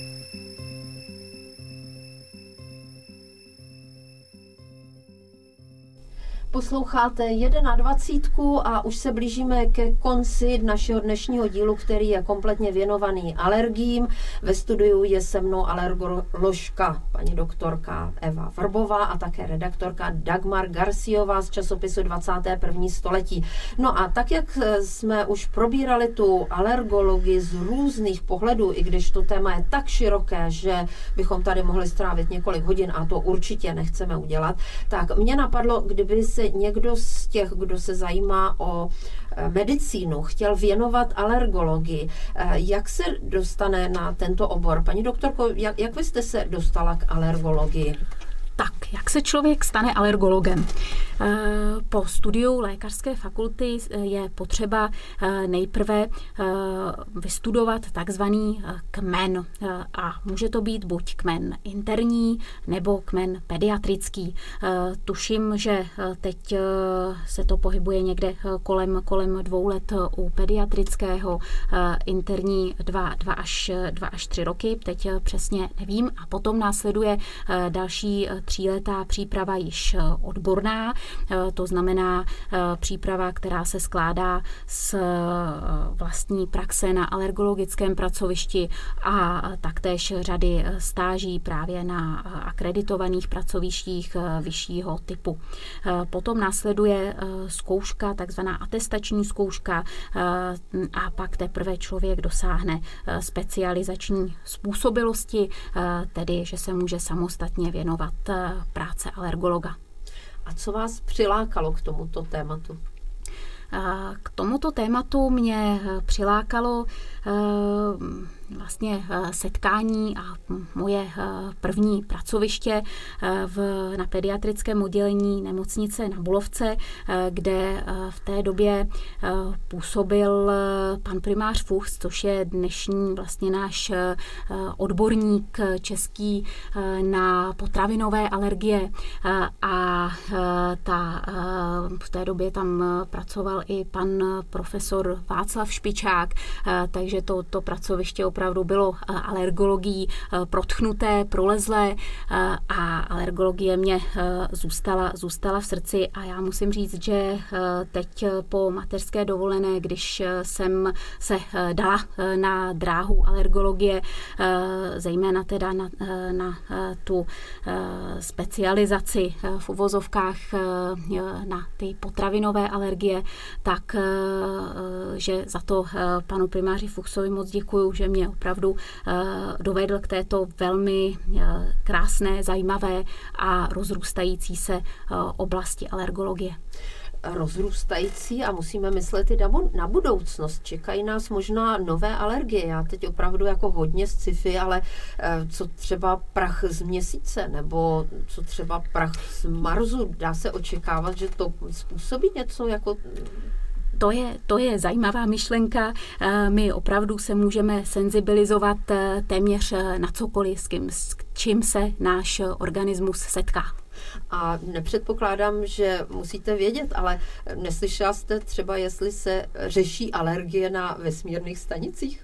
Posloucháte dvacítku a už se blížíme ke konci našeho dnešního dílu, který je kompletně věnovaný alergiím. Ve studiu je se mnou alergoložka paní doktorka Eva Vrbová a také redaktorka Dagmar Garciová z časopisu dvacáté první století. No a tak, jak jsme už probírali tu alergologii z různých pohledů, i když to téma je tak široké, že bychom tady mohli strávit několik hodin a to určitě nechceme udělat, tak mě napadlo, kdyby se někdo z těch, kdo se zajímá o medicínu, chtěl věnovat alergologii, jak se dostane na tento obor? Paní doktorko, jak, jak vy jste se dostala k alergologii? Tak, jak se člověk stane alergologem? Po studiu lékařské fakulty je potřeba nejprve vystudovat takzvaný kmen. A může to být buď kmen interní, nebo kmen pediatrický. Tuším, že teď se to pohybuje někde kolem, kolem dvou let u pediatrického, interní dva, dva, až, dva až tři roky, teď přesně nevím. A potom následuje další tříletá příprava již odborná, to znamená příprava, která se skládá z vlastní praxe na alergologickém pracovišti a taktéž řady stáží právě na akreditovaných pracovištích vyššího typu. Potom následuje zkouška, takzvaná atestační zkouška a pak teprve člověk dosáhne specializační způsobilosti, tedy že se může samostatně věnovat práce alergologa. A co vás přilákalo k tomuto tématu? K tomuto tématu mě přilákalo vlastně setkání a moje první pracoviště v, na pediatrickém oddělení nemocnice na Bulovce, kde v té době působil pan primář Fuchs, což je dnešní vlastně náš odborník český na potravinové alergie a ta, v té době tam pracoval i pan profesor Václav Špičák, takže to, to pracoviště opravdu bylo alergologií protchnuté, prolezlé a alergologie mě zůstala, zůstala v srdci a já musím říct, že teď po mateřské dovolené, když jsem se dala na dráhu alergologie, zejména teda na, na tu specializaci v uvozovkách na ty potravinové alergie, tak že za to panu primáři Fuchsovi moc děkuju, že mě opravdu dovedl k této velmi krásné, zajímavé a rozrůstající se oblasti alergologie. Rozrůstající a musíme myslet i na budoucnost. Čekají nás možná nové alergie. Já teď opravdu jako hodně sci-fi, ale co třeba prach z Měsíce nebo co třeba prach z Marsu, dá se očekávat, že to způsobí něco jako... To je, to je zajímavá myšlenka. My opravdu se můžeme senzibilizovat téměř na cokoliv, s, kým, s čím se náš organismus setká. A nepředpokládám, že musíte vědět, ale neslyšela jste třeba, jestli se řeší alergie na vesmírných stanicích?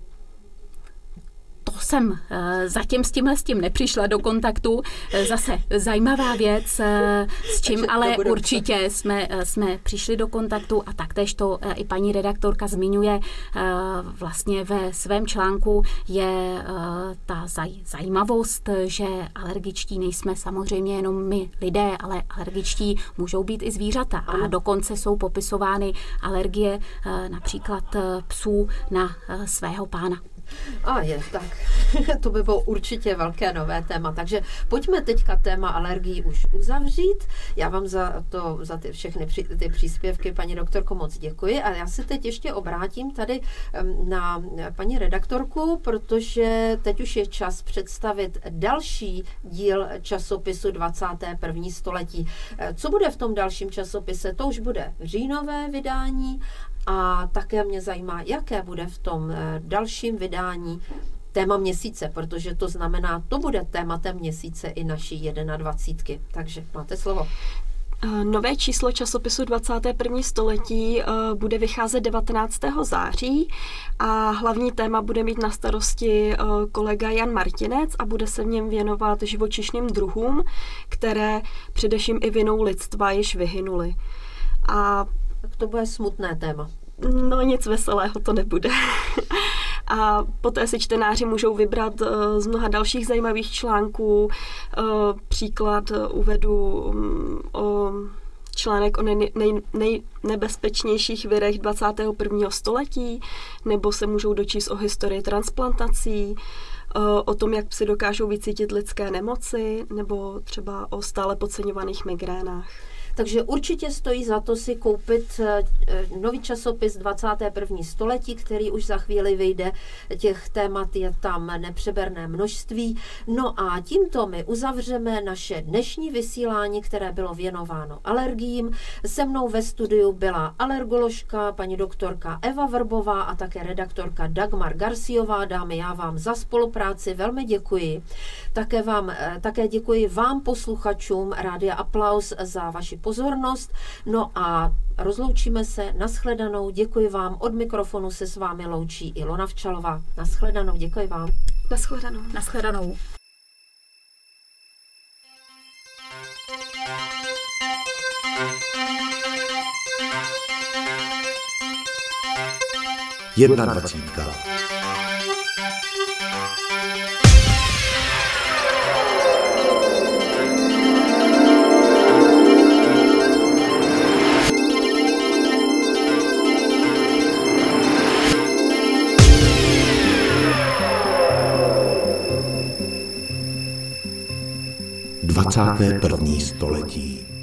To jsem zatím s tímhle s tím nepřišla do kontaktu. Zase zajímavá věc, s čím ale určitě jsme, jsme přišli do kontaktu a taktéž to i paní redaktorka zmiňuje vlastně ve svém článku, je ta zaj, zajímavost, že alergičtí nejsme samozřejmě jenom my lidé, ale alergičtí můžou být i zvířata a dokonce jsou popisovány alergie například psů na svého pána. A je, tak to by bylo určitě velké nové téma, takže pojďme teďka téma alergií už uzavřít. Já vám za to, za ty všechny při, ty příspěvky, paní doktorko, moc děkuji a já se teď ještě obrátím tady na paní redaktorku, protože teď už je čas představit další díl časopisu dvacáté první století. Co bude v tom dalším časopise? To už bude říjnové vydání. A také mě zajímá, jaké bude v tom dalším vydání téma měsíce, protože to znamená, to bude tématem měsíce i naší dvacítky. Takže máte slovo. Nové číslo časopisu dvacáté první století bude vycházet devatenáctého září a hlavní téma bude mít na starosti kolega Jan Martinec a bude se v něm věnovat živočišným druhům, které především i vinou lidstva již vyhynuly. A tak to bude smutné téma. No nic veselého to nebude. A poté si čtenáři můžou vybrat z mnoha dalších zajímavých článků. Příklad uvedu o článek o nej, nej, nejnebezpečnějších virech dvacátého prvního století, nebo se můžou dočíst o historii transplantací, o tom, jak psi dokážou vycítit lidské nemoci, nebo třeba o stále podceňovaných migrénách. Takže určitě stojí za to si koupit nový časopis dvacátého prvního století, který už za chvíli vyjde. Těch témat je tam nepřeberné množství. No a tímto my uzavřeme naše dnešní vysílání, které bylo věnováno alergiím. Se mnou ve studiu byla alergoložka, paní doktorka Eva Vrbová a také redaktorka Dagmar Garciová. Dámy, já vám za spolupráci velmi děkuji. Také, vám, také děkuji vám, posluchačům Rádia Aplaus, za vaši pozornost. No a rozloučíme se. Nashledanou. Děkuji vám. Od mikrofonu se s vámi loučí Ilona Včalová. Nashledanou. Děkuji vám. Nashledanou. Nashledanou. Jedna dvacítka. dvacáté první století.